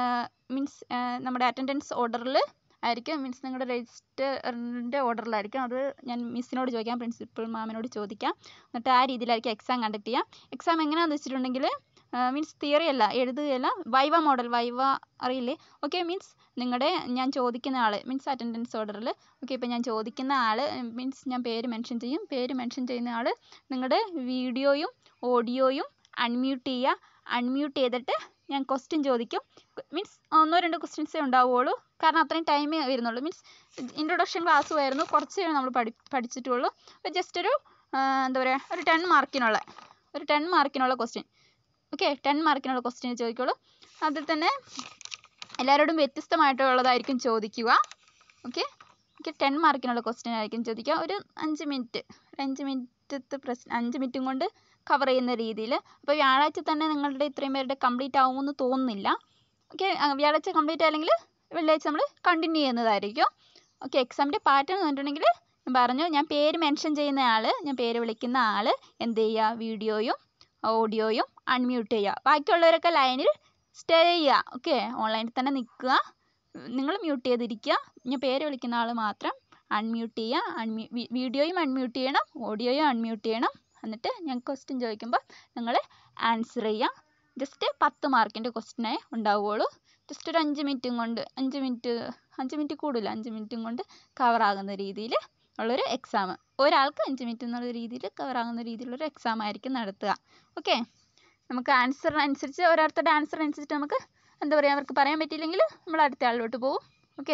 മീൻസ് നമ്മുടെ അറ്റൻഡൻസ് ഓർഡറിൽ ആയിരിക്കും. മീൻസ് നിങ്ങളുടെ രജിസ്റ്ററിൻ്റെ ഓർഡറിലായിരിക്കും. അത് ഞാൻ മിസ്സിനോട് ചോദിക്കാം, പ്രിൻസിപ്പൽ മാമിനോട് ചോദിക്കാം. എന്നിട്ട് ആ രീതിയിലായിരിക്കും എക്സാം കണ്ടക്ട് ചെയ്യുക. എക്സാം എങ്ങനെയാണെന്ന് വെച്ചിട്ടുണ്ടെങ്കിൽ മീൻസ് തിയറി അല്ല, എഴുതുകയല്ല, വൈവ മോഡൽ. വൈവ അറിയില്ലേ? ഓക്കെ മീൻസ് നിങ്ങളുടെ ഞാൻ ചോദിക്കുന്ന ആൾ മീൻസ് അറ്റൻഡൻസ് ഓർഡറിൽ ഓക്കെ ഇപ്പം ഞാൻ ചോദിക്കുന്ന ആൾ മീൻസ് ഞാൻ പേര് മെൻഷൻ ചെയ്യും. പേര് മെൻഷൻ ചെയ്യുന്ന ആൾ നിങ്ങളുടെ വീഡിയോയും ഓഡിയോയും അൺമ്യൂട്ട് ചെയ്യുക. അൺമ്യൂട്ട് ചെയ്തിട്ട് ഞാൻ ക്വസ്റ്റ്യൻ ചോദിക്കും. മീൻസ് ഒന്നോ രണ്ടോ ക്വസ്റ്റ്യൻസേ ഉണ്ടാവുകയുള്ളൂ, കാരണം അത്രയും ടൈമേ വരുന്നുള്ളൂ. മീൻസ് ഇൻട്രൊഡക്ഷൻ ക്ലാസ്സുമായിരുന്നു, കുറച്ചേ നമ്മൾ പഠി പഠിച്ചിട്ടുള്ളൂ. ജസ്റ്റ് ഒരു എന്താ പറയുക ഒരു ടെൻ മാർക്കിനുള്ള ഒരു ടെൻ മാർക്കിനുള്ള ക്വസ്റ്റ്യൻ. ഓക്കെ ടെൻ മാർക്കിനുള്ള ക്വസ്റ്റ്യൻ ചോദിക്കുള്ളൂ. അതിൽ തന്നെ എല്ലാവരോടും വ്യത്യസ്തമായിട്ടുള്ളതായിരിക്കും ചോദിക്കുക. ഓക്കെ ഓക്കെ ടെൻ മാർക്കിനുള്ള ക്വസ്റ്റ്യൻ ആയിരിക്കും ചോദിക്കുക. ഒരു അഞ്ച് മിനിറ്റ് ഒരു അഞ്ച് മിനിറ്റത്തെ പ്രശ്നം അഞ്ച് മിനിറ്റും കൊണ്ട് കവർ ചെയ്യുന്ന രീതിയിൽ. അപ്പോൾ വ്യാഴാഴ്ച തന്നെ നിങ്ങളുടെ ഇത്രയും പേരുടെ കംപ്ലീറ്റ് ആവുമെന്ന് തോന്നുന്നില്ല. ഓക്കെ വ്യാഴാഴ്ച കംപ്ലീറ്റ് ആയില്ലെങ്കിൽ വെള്ളിയാഴ്ച നമ്മൾ കണ്ടിന്യൂ ചെയ്യുന്നതായിരിക്കും. ഓക്കെ എക്സാമിൻ്റെ പാറ്റേൺ എന്ന് പറഞ്ഞിട്ടുണ്ടെങ്കിൽ ഞാൻ പറഞ്ഞു, ഞാൻ പേര് മെൻഷൻ ചെയ്യുന്ന ആൾ ഞാൻ പേര് വിളിക്കുന്ന ആൾ എന്ത് ചെയ്യുക വീഡിയോയും ഓഡിയോയും അൺമ്യൂട്ട് ചെയ്യുക. ബാക്കിയുള്ളവരൊക്കെ ലൈനിൽ സ്റ്റേ ചെയ്യുക. ഓക്കെ ഓൺലൈനിൽ തന്നെ നിൽക്കുക, നിങ്ങൾ മ്യൂട്ട് ചെയ്തിരിക്കുക. ഞാൻ പേര് വിളിക്കുന്ന ആൾ മാത്രം അൺമ്യൂട്ട് ചെയ്യുക. അൺമ്യൂ വീഡിയോയും അൺമ്യൂട്ട് ചെയ്യണം, ഓഡിയോയും അൺമ്യൂട്ട് ചെയ്യണം. എന്നിട്ട് ഞാൻ ക്വസ്റ്റ്യൻ ചോദിക്കുമ്പോൾ നിങ്ങൾ ആൻസർ ചെയ്യുക. ജസ്റ്റ് പത്ത് മാർക്കിൻ്റെ ക്വസ്റ്റ്യനേ ഉണ്ടാവുകയുള്ളൂ. ജസ്റ്റ് ഒരു അഞ്ച് മിനിറ്റും കൊണ്ട് അഞ്ച് മിനിറ്റ് അഞ്ച് മിനിറ്റ് കൂടില്ല അഞ്ച് മിനിറ്റും കൊണ്ട് കവറാകുന്ന രീതിയിൽ ഉള്ളൊരു എക്സാം. ഒരാൾക്ക് അഞ്ച് മിനിറ്റ് എന്നുള്ള രീതിയിൽ കവറാകുന്ന രീതിയിലുള്ളൊരു എക്സാം ആയിരിക്കും നടത്തുക. ഓക്കെ നമുക്ക് ആൻസറിനനുസരിച്ച് ഓരോരുത്തരുടെ ആൻസറിനനുസരിച്ച് നമുക്ക് എന്താ പറയുക അവർക്ക് പറയാൻ പറ്റിയില്ലെങ്കിൽ നമ്മൾ അടുത്ത ആളിലോട്ട് പോകും. ഓക്കെ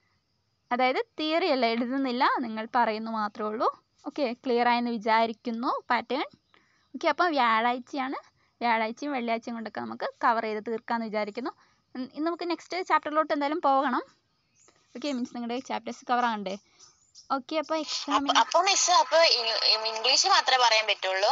അതായത് തിയറി അല്ല എഴുതുന്നില്ല, നിങ്ങൾ പറയുന്നു മാത്രമേ ഉള്ളൂ. ഓക്കെ ക്ലിയർ ആയെന്ന് വിചാരിക്കുന്നു പാറ്റേൺ. ഓക്കെ അപ്പോൾ വ്യാഴാഴ്ചയാണ്. വ്യാഴാഴ്ചയും വെള്ളിയാഴ്ചയും കൊണ്ടൊക്കെ നമുക്ക് കവർ ചെയ്ത് തീർക്കാമെന്ന് വിചാരിക്കുന്നു. ഇന്ന് നമുക്ക് നെക്സ്റ്റ് ചാപ്റ്ററിലോട്ട് എന്തായാലും പോകണം. ഓക്കെ മീൻസ് നിങ്ങളുടെ ചാപ്റ്റേഴ്സ് കവർ ആകണ്ടേ. ഓക്കെ അപ്പോൾ എക്സാം ഇംഗ്ലീഷ് മാത്രമേ പറയാൻ പറ്റുള്ളൂ.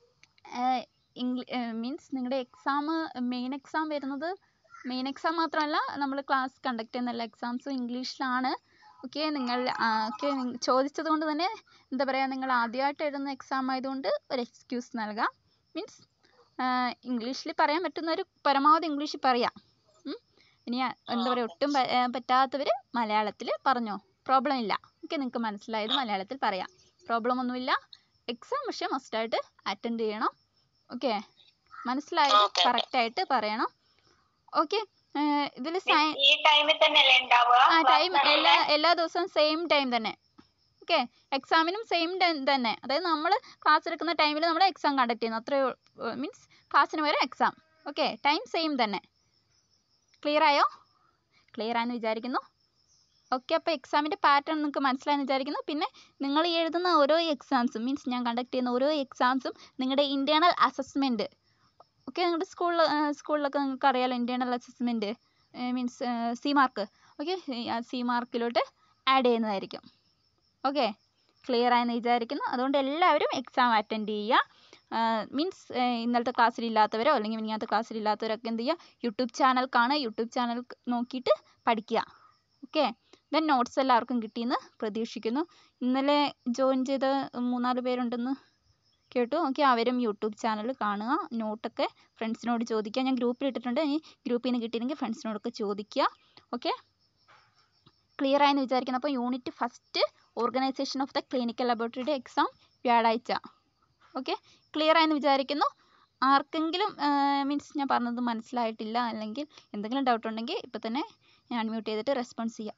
മീൻസ് നിങ്ങളുടെ എക്സാം മെയിൻ എക്സാം വരുന്നത് മെയിൻ എക്സാം മാത്രമല്ല നമ്മൾ ക്ലാസ് കണ്ടക്ട് ചെയ്യുന്ന എല്ലാ എക്സാംസും ഇംഗ്ലീഷിലാണ്. ഓക്കെ നിങ്ങൾ ഓക്കെ ചോദിച്ചത് കൊണ്ട് തന്നെ എന്താ പറയുക നിങ്ങൾ ആദ്യമായിട്ട് എഴുതുന്ന എക്സാം ആയതുകൊണ്ട് ഒരു എക്സ്ക്യൂസ് നൽകാം. മീൻസ് ഇംഗ്ലീഷിൽ പറയാൻ പറ്റുന്നവർ പരമാവധി ഇംഗ്ലീഷിൽ പറയാം. ഇനി എന്താ പറയുക ഒട്ടും പറ്റാത്തവർ മലയാളത്തിൽ പറഞ്ഞോ, പ്രോബ്ലം ഇല്ല. ഓക്കെ നിങ്ങൾക്ക് മനസ്സിലായത് മലയാളത്തിൽ പറയാം, പ്രോബ്ലം ഒന്നുമില്ല. എക്സാം പക്ഷേ മസ്റ്റായിട്ട് അറ്റൻഡ് ചെയ്യണം. ഓക്കെ മനസ്സിലായത് കറക്റ്റായിട്ട് പറയണം. ഓക്കെ ഇതിൽ ആ ടൈം എല്ലാ എല്ലാ ദിവസവും സെയിം ടൈം തന്നെ ഓക്കെ, എക്സാമിനും സെയിം തന്നെ, അതായത് നമ്മൾ ക്ലാസ് എടുക്കുന്ന ടൈമിൽ നമ്മൾ എക്സാം കണ്ടക്ട് ചെയ്യുന്നു, അത്രയോ മീൻസ് ക്ലാസ്സിന് വരെ എക്സാം. ഓക്കെ, ടൈം സെയിം തന്നെ. ക്ലിയർ ആയോ? ക്ലിയർ ആയെന്ന് വിചാരിക്കുന്നു. ഓക്കെ, അപ്പോൾ എക്സാമിൻ്റെ പാറ്റേൺ നിങ്ങൾക്ക് മനസ്സിലായെന്ന് വിചാരിക്കുന്നു. പിന്നെ നിങ്ങൾ എഴുതുന്ന ഓരോ എക്സാംസും മീൻസ് ഞാൻ കണ്ടക്ട് ചെയ്യുന്ന ഓരോ എക്സാംസും നിങ്ങളുടെ ഇൻറ്റേർണൽ അസസ്മെൻറ്റ്, ഓക്കെ, നിങ്ങളുടെ സ്കൂളിൽ സ്കൂളിലൊക്കെ നിങ്ങൾക്ക് അറിയാമല്ലോ ഇൻറ്റേർണൽ അസസ്മെൻറ്റ് മീൻസ് സി മാർക്ക്, ഓക്കെ, ആ സി മാർക്കിലോട്ട് ആഡ് ചെയ്യുന്നതായിരിക്കും. ഓക്കെ, ക്ലിയർ ആയെന്ന് വിചാരിക്കുന്നു. അതുകൊണ്ട് എല്ലാവരും എക്സാം അറ്റൻഡ് ചെയ്യുക. മീൻസ് ഇന്നലത്തെ ക്ലാസ്സിലില്ലാത്തവരോ അല്ലെങ്കിൽ ഇങ്ങനത്തെ ക്ലാസ്സിലില്ലാത്തവരൊക്കെ എന്ത് ചെയ്യുക, യൂട്യൂബ് ചാനൽ കാണുക, യൂട്യൂബ് ചാനൽ നോക്കിയിട്ട് പഠിക്കുക. ഓക്കെ, ദെൻ നോട്ട്സ് എല്ലാവർക്കും കിട്ടിയെന്ന് പ്രതീക്ഷിക്കുന്നു. ഇന്നലെ ജോയിൻ ചെയ്ത മൂന്നാല് പേരുണ്ടെന്ന് കേട്ടു. ഓക്കെ, അവരും യൂട്യൂബ് ചാനൽ കാണുക, നോട്ടൊക്കെ ഫ്രണ്ട്സിനോട് ചോദിക്കുക. ഞാൻ ഗ്രൂപ്പിൽ ഇട്ടിട്ടുണ്ട്, ഈ ഗ്രൂപ്പിൽ നിന്ന് കിട്ടിയില്ലെങ്കിൽ ഫ്രണ്ട്സിനോടൊക്കെ ചോദിക്കുക. ഓക്കെ, ക്ലിയർ ആയെന്ന് വിചാരിക്കുന്നു. അപ്പോൾ unit first organisation of the clinical ലബോറട്ടറിയുടെ എക്സാം വ്യാഴാഴ്ച. ഓക്കെ, ക്ലിയർ ആയെന്ന് വിചാരിക്കുന്നു. ആർക്കെങ്കിലും മീൻസ് ഞാൻ പറഞ്ഞത് മനസ്സിലായിട്ടില്ല അല്ലെങ്കിൽ എന്തെങ്കിലും ഡൗട്ട് ഉണ്ടെങ്കിൽ ഇപ്പം തന്നെ ഞാൻ അൺമ്യൂട്ട് ചെയ്തിട്ട് റെസ്പോൺസ് ചെയ്യാം.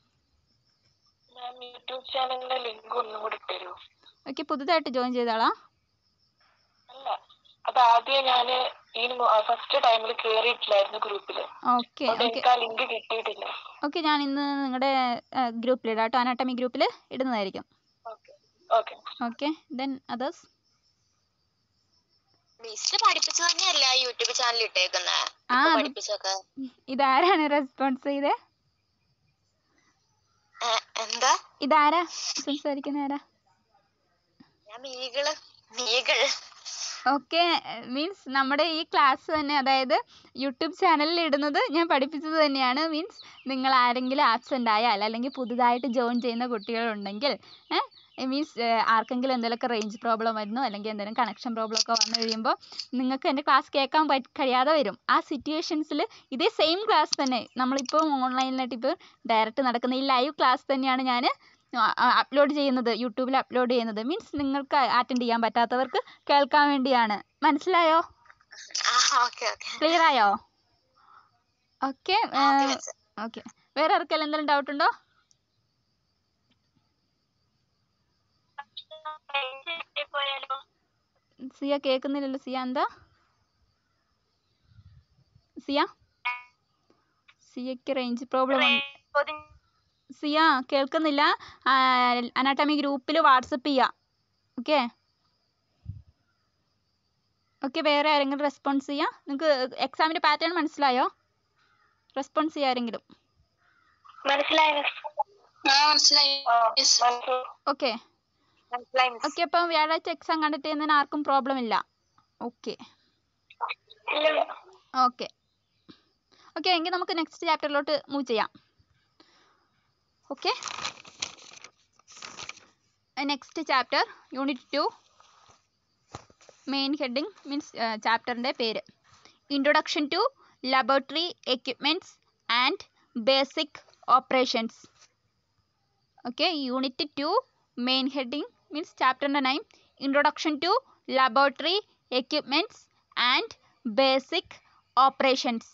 യൂട്യൂബ് ചാനലിന്റെ ലിങ്ക് ഒന്നും കൂടി തരൂ. ഓക്കെ, പുതുതായിട്ട് ജോയിൻ ചെയ്താളാ? അല്ല, അത് ആദ്യം ഞാൻ ഈ ഫസ്റ്റ് ടൈമിൽ കേറിയിട്ടില്ലായിരുന്നു ഗ്രൂപ്പിൽ. ഓക്കെ എനിക്ക് ആ ലിങ്ക് കിട്ടിയിട്ടില്ല. ഓക്കെ, ഞാൻ ഇന്ന് നിങ്ങളുടെ ഗ്രൂപ്പിൽ ഇടാം കേട്ടോ, അനാട്ടമി ഗ്രൂപ്പിൽ ഇടുന്നതായിരിക്കും. Okay okay, then others. Miss പഠിപ്പിച്ചു തന്നെയല്ല യൂട്യൂബ് ചാനൽ ഇട്ടേക്കുന്നത്. ആ, പഠിപ്പിച്ചൊക്കെ ഇതാരാണ് റെസ്പോൺസ് ചെയ്തേ? എന്താ ഇതാരാ സംസാരിക്കുന്ന ആരാ? ഓക്കെ, മീൻസ് നമ്മുടെ ഈ ക്ലാസ് തന്നെ, അതായത് യൂട്യൂബ് ചാനലിൽ ഇടുന്നത് ഞാൻ പഠിപ്പിച്ചത് തന്നെയാണ്. മീൻസ് നിങ്ങൾ ആരെങ്കിലും ആബ്സെൻ്റ് ആയാൽ അല്ലെങ്കിൽ പുതുതായിട്ട് ജോയിൻ ചെയ്യുന്ന കുട്ടികളുണ്ടെങ്കിൽ മീൻസ് ആർക്കെങ്കിലും എന്തെങ്കിലുമൊക്കെ റേഞ്ച് പ്രോബ്ലം വരുന്നു അല്ലെങ്കിൽ എന്തെങ്കിലും കണക്ഷൻ പ്രോബ്ലം ഒക്കെ വന്നു കഴിയുമ്പോൾ നിങ്ങൾക്ക് എൻ്റെ ക്ലാസ് കേൾക്കാൻ പറ്റ കഴിയാതെ വരും. ആ സിറ്റുവേഷൻസിൽ ഇതേ സെയിം ക്ലാസ് തന്നെ നമ്മളിപ്പോൾ ഓൺലൈനിലായിട്ട് ഇപ്പോൾ ഡയറക്റ്റ് നടക്കുന്ന ഈ ലൈവ് ക്ലാസ് തന്നെയാണ് ഞാൻ അപ്ലോഡ് ചെയ്യുന്നത്, യൂട്യൂബിൽ അപ്ലോഡ് ചെയ്യുന്നത്. മീൻസ് നിങ്ങൾക്ക് അറ്റൻഡ് ചെയ്യാൻ പറ്റാത്തവർക്ക് കേൾക്കാൻ വേണ്ടിയാണ്. മനസ്സിലായോ? ക്ലിയർ ആയോ? ഓക്കെ ഓക്കെ, വേറെ ആർക്കെല്ലാം എന്തെങ്കിലും ഡൗട്ട് ഉണ്ടോ? സിയ കേൾക്കുന്നില്ലല്ലോ. സിയ എന്താ? സിയ സിയക്ക് റേഞ്ച് പ്രോബ്ലം ഉണ്ട്. സിയ കേൾക്കുന്നില്ല. അനാട്ടമി ഗ്രൂപ്പിൽ വാട്സപ്പ് ചെയ്യുക. ഓക്കെ ഓക്കെ, വേറെ ആരെങ്കിലും റെസ്പോൺസ് ചെയ്യുക. നിങ്ങൾക്ക് എക്സാമിൻ്റെ പാറ്റേൺ മനസ്സിലായോ? റെസ്പോൺസ് ചെയ്യുക ആരെങ്കിലും. ഓക്കെ ഓക്കെ, അപ്പം വ്യാഴാഴ്ച എക്സാം കണ്ടക്ട് ചെയ്യുന്നതിന് ആർക്കും പ്രോബ്ലം ഇല്ല. ഓക്കെ ഓക്കെ ഓക്കെ, എങ്കിൽ നമുക്ക് നെക്സ്റ്റ് ചാപ്റ്ററിലോട്ട് മൂവ് ചെയ്യാം. Okay, next chapter unit two, main heading means ചാപ്റ്ററിൻ്റെ പേര് introduction to laboratory equipments and basic operations. Okay, unit two main heading means ചാപ്റ്ററിൻ്റെ name introduction to laboratory equipments and basic operations.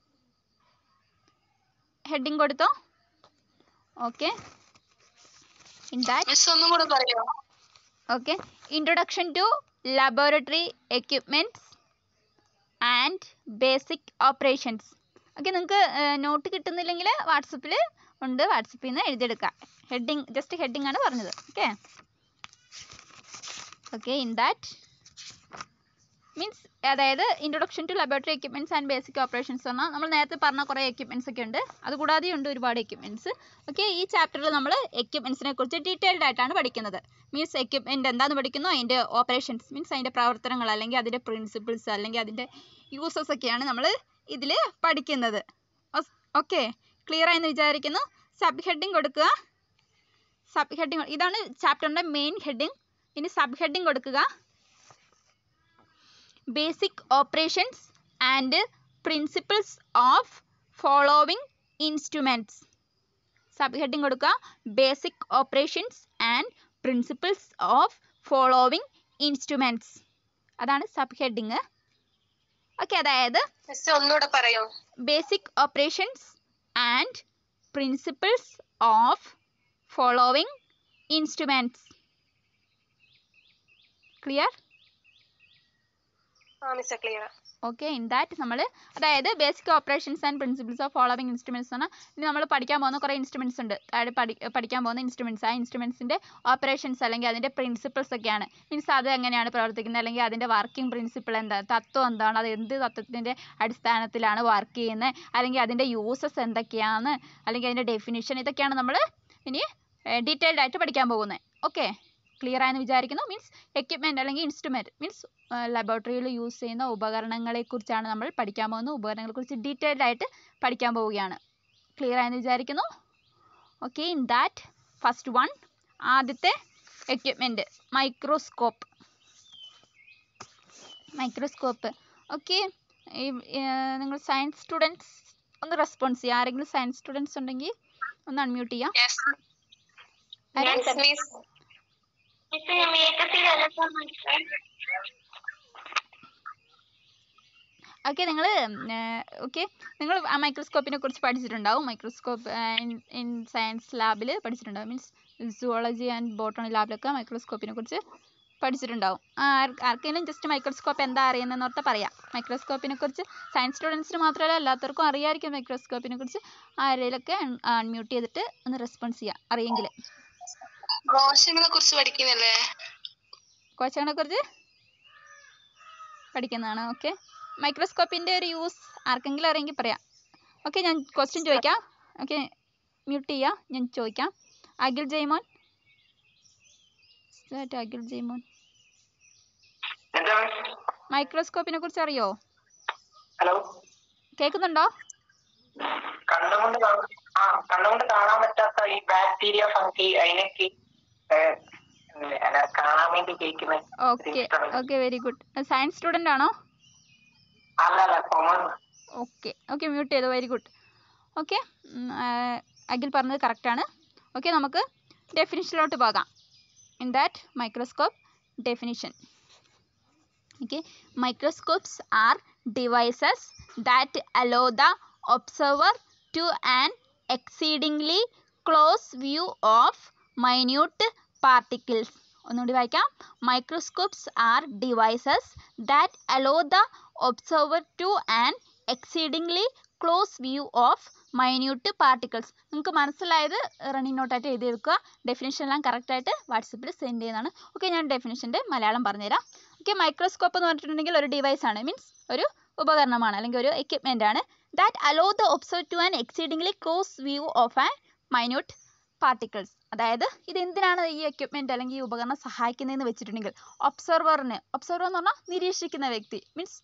Heading കൊടുത്തോ? Okay, in that okay, introduction to laboratory equipments and basic operations. Okay, നിങ്ങൾക്ക് note കിട്ടുന്നില്ലെങ്കിൽ വാട്സപ്പിൽ ഉണ്ട്, വാട്സപ്പിൽ നിന്ന് എഴുതിയെടുക്കുക. Heading just heading ആണ് പറഞ്ഞത്. Okay okay, in that means അതായത് introduction to laboratory equipments and basic operations പറഞ്ഞാൽ നമ്മൾ നേരത്തെ പറഞ്ഞ കുറേ എക്യുപ്മെൻറ്റ്സ് ഒക്കെ ഉണ്ട്, അതുകൂടാതെ ഉണ്ട് ഒരുപാട് എക്യുപ്മെൻറ്റ്സ്. ഓക്കെ, ഈ ചാപ്റ്ററിൽ നമ്മൾ എക്യുപ്മെൻറ്റ്സിനെ കുറിച്ച് ഡീറ്റെയിൽഡ് ആയിട്ടാണ് പഠിക്കുന്നത്. മീൻസ് എക്യുപ്മെൻറ്റ് എന്താണെന്ന് പഠിക്കുന്നു, അതിൻ്റെ ഓപ്പറേഷൻസ് മീൻസ് അതിൻ്റെ പ്രവർത്തനങ്ങൾ അല്ലെങ്കിൽ അതിൻ്റെ പ്രിൻസിപ്പിൾസ് അല്ലെങ്കിൽ അതിൻ്റെ യൂസസ് ഒക്കെയാണ് നമ്മൾ ഇതിൽ പഠിക്കുന്നത്. ഓക്കെ, ക്ലിയർ ആയെന്ന് വിചാരിക്കുന്നു. സബ് ഹെഡിങ് കൊടുക്കുക. സബ് ഹെഡിങ് ഇതാണ് ചാപ്റ്ററിൻ്റെ മെയിൻ ഹെഡിങ്. ഇനി സബ് ഹെഡിങ് കൊടുക്കുക, basic operations and principles of following instruments. Sub heading കൊടുക്കുക, basic operations and principles of following instruments. അതാണ് സബ് ഹെഡിങ്. ഓക്കെ, അതായത് ഒന്നുകൂടെ പറയോ? Basic operations and principles of following instruments. Clear? ആ miss clear. Okay, in that നമ്മൾ അതായത് basic operations and principles of following instruments ആണ്. ഇനി നമ്മൾ പഠിക്കാൻ പോകുന്ന കുറേ ഇൻസ്ട്രുമെന്റ്സ് ഉണ്ട്. അതായത് പഠി പഠിക്കാൻ പോകുന്ന ഇൻസ്ട്രുമെന്റ്സ് ആ ഇൻസ്ട്രുമെന്റ്സിന്റെ ഓപ്പറേഷൻസ് അല്ലെങ്കിൽ അതിന്റെ പ്രിൻസിപ്പിൾസ് ഒക്കെയാണ്. മീൻസ് അത് എങ്ങനെയാണ് പ്രവർത്തിക്കുന്നത്, അല്ലെങ്കിൽ അതിന്റെ വർക്കിംഗ് പ്രിൻസിപ്പിൾ എന്താ, തത്വം എന്താണ്, അത് എന്ത് തത്വത്തിന്റെ അടിസ്ഥാനത്തിലാണ് വർക്ക് ചെയ്യുന്നത്, അല്ലെങ്കിൽ അതിന്റെ യൂസസ് എന്തൊക്കെയാണ്, അല്ലെങ്കിൽ അതിന്റെ ഡെഫിനിഷൻ, ഇതൊക്കെയാണ് നമ്മൾ ഇനി ഡീറ്റെയിൽഡ് ആയിട്ട് പഠിക്കാൻ പോകുന്നത്. ഓക്കെ, ക്ലിയർ ആയെന്ന് വിചാരിക്കുന്നു. മീൻസ് എക്യുപ്മെന്റ് അല്ലെങ്കിൽ ഇൻസ്ട്രുമെന്റ് മീൻസ് ലബോറട്ടറിയിൽ യൂസ് ചെയ്യുന്ന ഉപകരണങ്ങളെ കുറിച്ചാണ് നമ്മൾ പഠിക്കാൻ പോകുന്നത്. ഉപകരണങ്ങളെ കുറിച്ച് ഡീറ്റെയിൽഡ് ആയിട്ട് പഠിക്കാൻ പോവുകയാണ്. ക്ലിയർ ആയെന്ന് വിചാരിക്കുന്നു. Okay, in that first one, ആദ്യത്തെ എക്യുപ്മെന്റ് മൈക്രോസ്കോപ്പ്. മൈക്രോസ്കോപ്പ് ഓക്കെ, നിങ്ങൾ സയൻസ് സ്റ്റുഡൻസ് ഒന്ന് റെസ്പോൺസ് ചെയ്യുക. ആരെങ്കിലും സയൻസ് സ്റ്റുഡൻസ് ഉണ്ടെങ്കിൽ ഒന്ന് അൺമ്യൂട്ട് ചെയ്യാം. ഓക്കെ, നിങ്ങൾ ഓക്കെ നിങ്ങൾ ആ മൈക്രോസ്കോപ്പിനെ കുറിച്ച് പഠിച്ചിട്ടുണ്ടാവും. മൈക്രോസ്കോപ്പ് ഇൻ സയൻസ് ലാബിൽ പഠിച്ചിട്ടുണ്ടാവും. മീൻസ് സുവോളജി ആൻഡ് ബോട്ടണി ലാബിലൊക്കെ മൈക്രോസ്കോപ്പിനെ കുറിച്ച് പഠിച്ചിട്ടുണ്ടാവും. ആർക്കെങ്കിലും ജസ്റ്റ് മൈക്രോസ്കോപ്പ് എന്താ അറിയുന്നതെന്ന് ഓർത്താൽ പറയാം. മൈക്രോസ്കോപ്പിനെ കുറിച്ച് സയൻസ് സ്റ്റുഡൻസിന് മാത്രമല്ല എല്ലാവർക്കും അറിയാമായിരിക്കും മൈക്രോസ്കോപ്പിനെ കുറിച്ച്. ആരെങ്കിലൊക്കെ അൺമ്യൂട്ട് ചെയ്തിട്ട് ഒന്ന് റെസ്പോൺസ് ചെയ്യാം അറിയെങ്കിൽ. കോശങ്ങളെ കുറിച്ച് പഠിക്കുന്നല്ലേ? കോശങ്ങളെ കുറിച്ച് പഠിക്കുന്നതാണ്. ഓക്കെ, മൈക്രോസ്കോപ്പിന്റെ ഒരു യൂസ് ആർക്കെങ്കിലും അറിയെങ്കിൽ പറയാം. ഓക്കെ, ഞാൻ ക്വസ്റ്റ്യൻ ചോദിക്കാം. ഓക്കെ, മ്യൂട്ട് ചെയ്യാം, ഞാൻ ചോദിക്കാം. അഖിൽ ജയ്മോൻ, അഖിൽ ജയ്മോൻ മൈക്രോസ്കോപ്പിനെ കുറിച്ച് അറിയോ? ഹലോ, കേൾക്കുന്നുണ്ടോ? കണ്ണുകൊണ്ട് കണ്ണുകൊണ്ട് കാണാൻ പറ്റാത്ത ഈ ബാക്ടീരിയ, ഫംഗി, അതിനൊക്കെ കാണാൻ വേണ്ടി ഉപയോഗിക്കുന്നത്. Okay okay, very good. Science student ആണോ? അല്ലല്ല, കൊമേഴ്സ്. ഓക്കെ ഓക്കെ, മ്യൂട്ട് ചെയ്തു. Very good. ഓക്കെ, അഖിൽ പറഞ്ഞത് കറക്റ്റാണ്. ഓക്കെ, നമുക്ക് ഡെഫിനിഷനിലോട്ട് പോകാം. In that microscope definition. Okay, microscopes are devices that allow the observer to an exceedingly close view of minute particles. ഒന്നുകൂടി വായിക്കാം. Microscopes are devices that allow the observer to an exceedingly close view of minute particles. നിങ്ങൾക്ക് മനസ്സിലായത് running നോട്ടായിട്ട് എഴുതി വെക്കുക. Definition എല്ലാം കറക്റ്റായിട്ട് വാട്സപ്പിൽ send ചെയ്യുന്നതാണ്. ഓക്കെ, ഞാൻ ഡെഫിനിഷൻ്റെ മലയാളം പറഞ്ഞുതരാം. ഓക്കെ, മൈക്രോസ്കോപ്പ് എന്ന് പറഞ്ഞിട്ടുണ്ടെങ്കിൽ ഒരു ഡിവൈസ് ആണ്. മീൻസ് ഒരു ഉപകരണമാണ് അല്ലെങ്കിൽ ഒരു എക്യുപ്മെൻ്റ് ആണ്. That allow the observe to an exceedingly close view of an minute particles. അതായത് ഇത് എന്തിനാണ് ഈ എക്യുപ്മെൻ്റ് അല്ലെങ്കിൽ ഈ ഉപകരണം സഹായിക്കുന്നതെന്ന് വെച്ചിട്ടുണ്ടെങ്കിൽ ഒബ്സർവറിന്, ഒബ്സർവർ എന്ന് പറഞ്ഞാൽ നിരീക്ഷിക്കുന്ന വ്യക്തി, മീൻസ്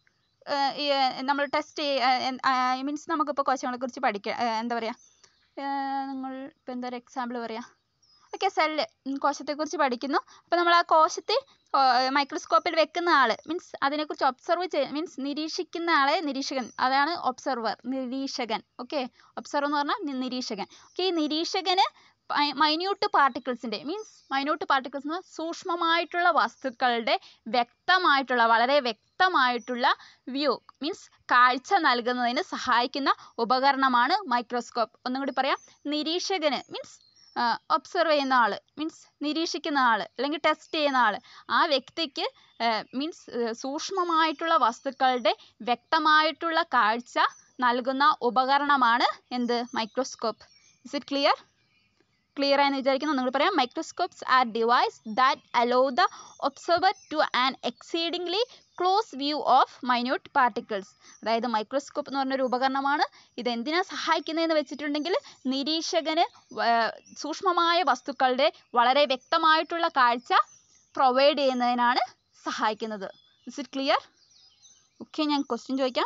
നമ്മൾ ടെസ്റ്റ് മീൻസ് നമുക്കിപ്പോൾ കോശങ്ങളെ കുറിച്ച് പഠിക്കുക, എന്താ പറയുക, നിങ്ങൾ ഇപ്പോൾ എന്താ ഒരു എക്സാമ്പിൾ പറയുക. ഓക്കെ, സെല്ല്, കോശത്തെക്കുറിച്ച് പഠിക്കുന്നു. അപ്പോൾ നമ്മൾ ആ കോശത്തെ മൈക്രോസ്കോപ്പിൽ വെക്കുന്ന ആൾ മീൻസ് അതിനെക്കുറിച്ച് ഒബ്സർവ് ചെയ്യ മീൻസ് നിരീക്ഷിക്കുന്ന ആളെ നിരീക്ഷകൻ, അതാണ് ഒബ്സർവർ, നിരീക്ഷകൻ. ഓക്കെ, ഒബ്സർവർ എന്ന് പറഞ്ഞാൽ നിരീക്ഷകൻ. ഓക്കെ, ഈ നിരീക്ഷകന് മൈന്യൂട്ട് പാർട്ടിക്കിൾസിൻ്റെ മീൻസ് മൈന്യൂട്ട് പാർട്ടിക്കിൾസ് എന്ന് പറഞ്ഞാൽ സൂക്ഷ്മമായിട്ടുള്ള വസ്തുക്കളുടെ വ്യക്തമായിട്ടുള്ള വളരെ വ്യക്തമായിട്ടുള്ള വ്യൂ മീൻസ് കാഴ്ച നൽകുന്നതിന് സഹായിക്കുന്ന ഉപകരണമാണ് മൈക്രോസ്കോപ്പ്. ഒന്നും കൂടി പറയാം. നിരീക്ഷകന് മീൻസ് ഒബ്സർവ് ചെയ്യുന്ന ആൾ മീൻസ് നിരീക്ഷിക്കുന്ന ആൾ അല്ലെങ്കിൽ ടെസ്റ്റ് ചെയ്യുന്ന ആൾ, ആ വ്യക്തിക്ക് മീൻസ് സൂക്ഷ്മമായിട്ടുള്ള വസ്തുക്കളുടെ വ്യക്തമായിട്ടുള്ള കാഴ്ച നൽകുന്ന ഉപകരണമാണ് എന്ത്? Microscope. Is it clear? Clear ആയെന്ന് വിചാരിക്കുന്നു. നിങ്ങൾ പറയാം. Microscopes are device that allow the observer to an exceedingly close view of minute particles. അതായത് മൈക്രോസ്കോപ്പ് എന്ന് പറഞ്ഞൊരു ഉപകരണമാണ്. ഇത് എന്തിനാ സഹായിക്കുന്നതെന്ന് വെച്ചിട്ടുണ്ടെങ്കിൽ നിരീക്ഷകന് സൂക്ഷ്മമായ വസ്തുക്കളുടെ വളരെ വ്യക്തമായിട്ടുള്ള കാഴ്ച പ്രൊവൈഡ് ചെയ്യുന്നതിനാണ് സഹായിക്കുന്നത്. Is it clear? ഓക്കെ, ഞാൻ ക്വസ്റ്റ്യൻ ചോദിക്കാം.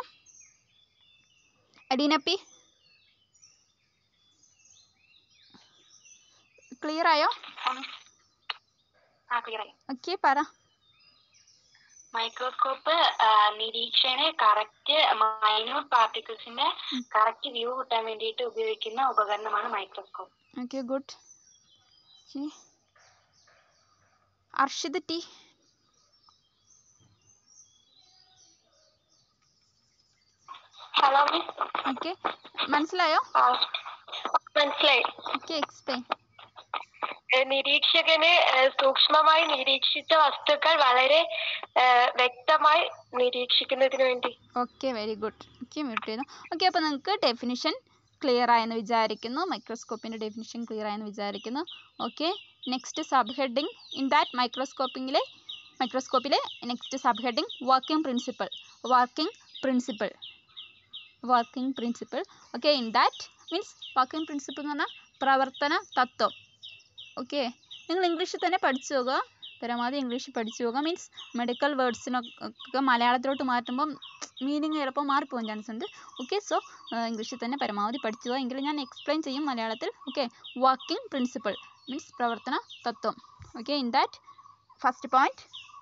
അഡീനപ്പി, ക്ലിയർ ആയോ? ഓക്കെ, പറ. മൈക്രോസ്കോപ്പ് നിരീക്ഷകന് കറക്റ്റ് മൈന്യൂട്ട് പാർട്ടിക്കിൾസിന്റെ കറക്റ്റ് വ്യൂ കിട്ടാൻ വേണ്ടിയിട്ട് ഉപയോഗിക്കുന്ന ഉപകരണമാണ് microscope. Okay, good. Arshid T, hello. Okay, മനസ്സിലായോ? മനസ്സിലായി. Okay, explain. നിരീക്ഷകന് സൂക്ഷ്മമായി നിരീക്ഷിച്ച വസ്തുക്കൾ വളരെ വ്യക്തമായി നിരീക്ഷിക്കുന്നതിന് വേണ്ടി. Okay, very good. Okay, mute ചെയ്യുന്നു. ഓക്കെ, അപ്പോൾ നിങ്ങൾക്ക് ഡെഫിനിഷൻ ക്ലിയർ ആയെന്ന് വിചാരിക്കുന്നു. മൈക്രോസ്കോപ്പിൻ്റെ ഡെഫിനിഷൻ ക്ലിയർ ആയെന്ന് വിചാരിക്കുന്നു. Okay, next sub heading in that മൈക്രോസ്കോപ്പിങ്ങിലെ മൈക്രോസ്കോപ്പിലെ next sub heading working principle. Working principle working principle okay, in that means working principle എന്ന് പറഞ്ഞാൽ പ്രവർത്തന തത്വം. ഓക്കെ, നിങ്ങൾ ഇംഗ്ലീഷിൽ തന്നെ പഠിച്ചു പോകുക, പരമാവധി ഇംഗ്ലീഷിൽ പഠിച്ചു പോകുക. മീൻസ് മെഡിക്കൽ വേർഡ്സിനൊക്കെ മലയാളത്തിലോട്ട് മാറ്റുമ്പം മീനിങ് ചിലപ്പോൾ മാറിപ്പോകാൻ ചാൻസ് ഉണ്ട്. ഓക്കെ, സോ ഇംഗ്ലീഷിൽ തന്നെ പരമാവധി പഠിച്ചു പോകുക. എങ്കിലും ഞാൻ എക്സ്പ്ലെയിൻ ചെയ്യും മലയാളത്തിൽ. ഓക്കെ, വർക്കിംഗ് പ്രിൻസിപ്പിൾ മീൻസ് പ്രവർത്തന തത്വം. Okay, in that first point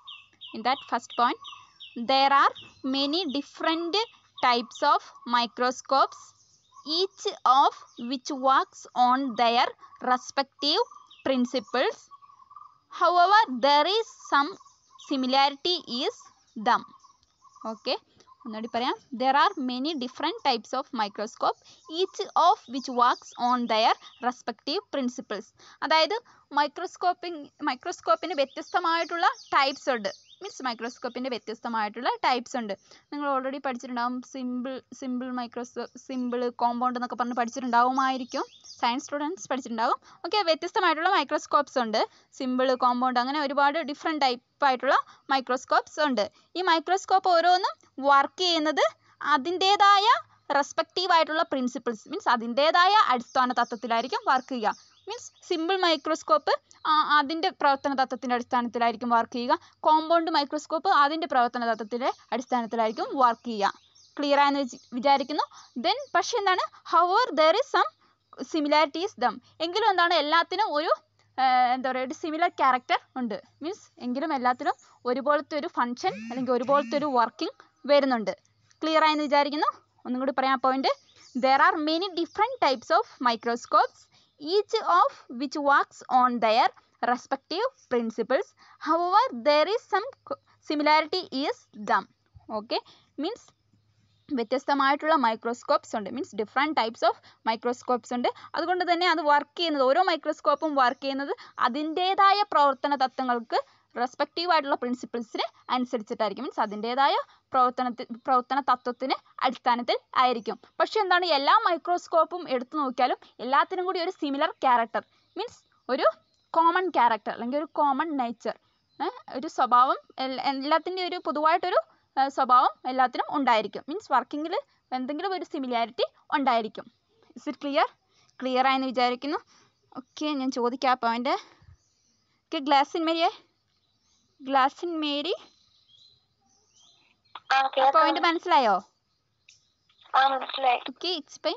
in that first point there are many different types of microscopes, each of which works on their respective principles. However, there is some similarity is them. Okay, ഒന്നുകൂടി പറയാം. There are many different types of microscope, each of which works on their respective principles. അതായത് മൈക്രോസ്കോപ്പിംഗ് മൈക്രോസ്കോപ്പിന് വ്യത്യസ്തമായിട്ടുള്ള types ഉണ്ട്. Means മൈക്രോസ്കോപ്പിൻ്റെ വ്യത്യസ്തമായിട്ടുള്ള types ഉണ്ട്. നിങ്ങൾ already പഠിച്ചിട്ടുണ്ടാവും. Simple simple microscope, simple, compound എന്നൊക്കെ പറഞ്ഞ് പഠിച്ചിട്ടുണ്ടാവുമായിരിക്കും. സയൻസ് സ്റ്റുഡൻസ് പഠിച്ചിട്ടുണ്ടാവും. ഓക്കെ, വ്യത്യസ്തമായിട്ടുള്ള മൈക്രോസ്കോപ്സ് ഉണ്ട്. സിമ്പിൾ, കോമ്പൗണ്ട്, അങ്ങനെ ഒരുപാട് ഡിഫറെൻറ്റ് ടൈപ്പായിട്ടുള്ള മൈക്രോസ്കോപ്സ് ഉണ്ട്. ഈ മൈക്രോസ്കോപ്പ് ഓരോന്നും വർക്ക് ചെയ്യുന്നത് അതിൻ്റേതായ റെസ്പെക്റ്റീവ് ആയിട്ടുള്ള പ്രിൻസിപ്പിൾസ് മീൻസ് അതിൻ്റേതായ അടിസ്ഥാന തത്വത്തിലായിരിക്കും വർക്ക് ചെയ്യുക. മീൻസ് സിമ്പിൾ മൈക്രോസ്കോപ്പ് അതിൻ്റെ പ്രവർത്തന തത്വത്തിൻ്റെ അടിസ്ഥാനത്തിലായിരിക്കും വർക്ക് ചെയ്യുക. കോമ്പൗണ്ട് മൈക്രോസ്കോപ്പ് അതിൻ്റെ പ്രവർത്തന തത്വത്തിൻ്റെ അടിസ്ഥാനത്തിലായിരിക്കും വർക്ക് ചെയ്യുക. ക്ലിയർ ആയെന്ന് വിചാരിക്കുന്നു. ദെൻ പക്ഷേ എന്താണ്, however there is some similarities them. എങ്കിലും എന്താണ്, എല്ലാത്തിനും ഒരു എന്താ പറയുക, ഒരു സിമിലർ ക്യാരക്ടർ ഉണ്ട്. മീൻസ് എങ്കിലും എല്ലാത്തിനും ഒരുപോലത്തെ ഒരു ഫങ്ഷൻ അല്ലെങ്കിൽ ഒരുപോലത്തെ ഒരു വർക്കിംഗ് വരുന്നുണ്ട്. ക്ലിയർ ആയെന്ന് വിചാരിക്കുന്നു. ഒന്നും കൂടി പറയാം point. There are many different types of microscopes, each of which works on their respective principles. However, there is some similarity is them. Okay, means വ്യത്യസ്തമായിട്ടുള്ള മൈക്രോസ്കോപ്സ് ഉണ്ട്. Means different types of microscopes ഉണ്ട്. അതുകൊണ്ട് തന്നെ അത് work ചെയ്യുന്നത്, ഓരോ മൈക്രോസ്കോപ്പും work ചെയ്യുന്നത് അതിൻ്റേതായ പ്രവർത്തന തത്വങ്ങൾക്ക് റെസ്പെക്റ്റീവ് ആയിട്ടുള്ള പ്രിൻസിപ്പിൾസിന് അനുസരിച്ചിട്ടായിരിക്കും. മീൻസ് അതിൻ്റേതായ പ്രവർത്തനത്തിൽ പ്രവർത്തന തത്വത്തിന് അടിസ്ഥാനത്തിൽ ആയിരിക്കും. പക്ഷെ എന്താണ്, എല്ലാ മൈക്രോസ്കോപ്പും എടുത്തു നോക്കിയാലും എല്ലാത്തിനും കൂടി ഒരു സിമിലർ ക്യാരക്ടർ മീൻസ് ഒരു കോമൺ ക്യാരക്ടർ അല്ലെങ്കിൽ ഒരു കോമൺ നേച്ചർ, ഒരു സ്വഭാവം, എല്ലാത്തിൻ്റെ ഒരു പൊതുവായിട്ടൊരു സ്വഭാവം എല്ലാത്തിനും ഉണ്ടായിരിക്കും. മീൻസ് വർക്കിങ്ങിൽ എന്തെങ്കിലും ഒരു സിമിലാരിറ്റി ഉണ്ടായിരിക്കും. Is it clear? ക്ലിയർ ആയെന്ന് വിചാരിക്കുന്നു. ഓക്കെ, ഞാൻ ചോദിക്കാം പോയിന്റ്. ഓക്കെ, ഗ്ലാസിൻ മേരിയെ ഗ്ലാസിൻ മേരി പോയിന്റ് മനസ്സിലായോ? Okay, explain.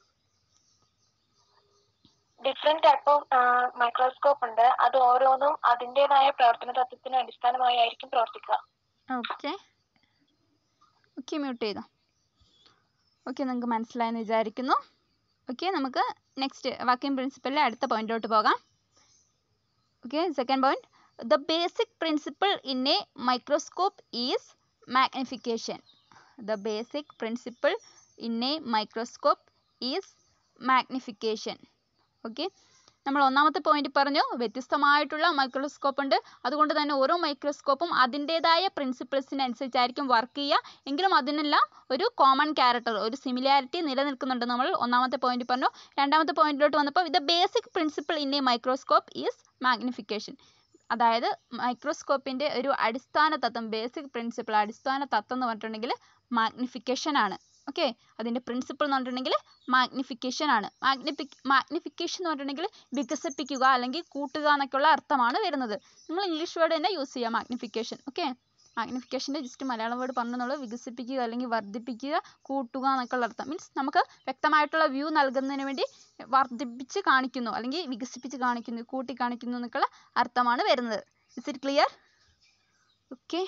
Different type of microscope ഉണ്ട്. അത് ഓരോന്നും അതിൻ്റെതായ പ്രവർത്തന തത്വത്തിന് അടിസ്ഥാനമായി ആയിരിക്കും പ്രവർത്തിക്കുക. ഓക്കെ ഓക്കെ മ്യൂട്ട് ചെയ്തോ. ഓക്കെ, നിങ്ങൾക്ക് മനസ്സിലായെന്ന് വിചാരിക്കുന്നു. ഓക്കെ, നമുക്ക് നെക്സ്റ്റ് വർക്കിംഗ് പ്രിൻസിപ്പലിലെ അടുത്ത പോയിന്റിലോട്ട് പോകാം. Okay, second point. The basic principle in a microscope is magnification. The basic principle in a microscope is magnification. Okay, നമ്മൾ ഒന്നാമത്തെ പോയിന്റ് പറഞ്ഞു, വ്യത്യസ്തമായിട്ടുള്ള മൈക്രോസ്കോപ്പ് ഉണ്ട്. അതുകൊണ്ട് തന്നെ ഓരോ മൈക്രോസ്കോപ്പും അതിൻ്റേതായ പ്രിൻസിപ്പിൾസിന് അനുസരിച്ചായിരിക്കും വർക്ക് ചെയ്യുക. എങ്കിലും അതിനെല്ലാം ഒരു കോമൺ ക്യാരക്ടർ, ഒരു സിമിലാരിറ്റി നിലനിൽക്കുന്നുണ്ട്. നമ്മൾ ഒന്നാമത്തെ പോയിന്റ് പറഞ്ഞു. രണ്ടാമത്തെ പോയിന്റിലോട്ട് വന്നപ്പോൾ the basic principle in a microscope is magnification. അതായത് മൈക്രോസ്കോപ്പിൻ്റെ ഒരു അടിസ്ഥാന തത്വം, ബേസിക് പ്രിൻസിപ്പിൾ, അടിസ്ഥാന തത്വം എന്ന് പറഞ്ഞിട്ടുണ്ടെങ്കിൽ മാഗ്നിഫിക്കേഷൻ ആണ്. ഓക്കെ, അതിൻ്റെ പ്രിൻസിപ്പിൾ എന്ന് പറഞ്ഞിട്ടുണ്ടെങ്കിൽ മാഗ്നിഫിക്കേഷൻ ആണ്. മാഗ്നിഫി മാഗ്നിഫിക്കേഷൻ എന്ന് പറഞ്ഞിട്ടുണ്ടെങ്കിൽ വികസിപ്പിക്കുക അല്ലെങ്കിൽ കൂട്ടുക എന്നൊക്കെയുള്ള അർത്ഥമാണ് വരുന്നത്. നിങ്ങൾ ഇംഗ്ലീഷ് വേർഡ് തന്നെ യൂസ് ചെയ്യുക, മാഗ്നിഫിക്കേഷൻ. ഓക്കെ, മാഗ്നിഫിക്കേഷൻ്റെ ജസ്റ്റ് മലയാളം വേർഡ് പറഞ്ഞെന്നുള്ളത് വികസിപ്പിക്കുക അല്ലെങ്കിൽ വർദ്ധിപ്പിക്കുക, കൂട്ടുക എന്നൊക്കെയുള്ള അർത്ഥം. മീൻസ് നമുക്ക് വ്യക്തമായിട്ടുള്ള വ്യൂ നൽകുന്നതിന് വേണ്ടി വർദ്ധിപ്പിച്ച് കാണിക്കുന്നു അല്ലെങ്കിൽ വികസിപ്പിച്ച് കാണിക്കുന്നു, കൂട്ടി കാണിക്കുന്നു എന്നൊക്കെയുള്ള അർത്ഥമാണ് വരുന്നത്. Is it clear? Okay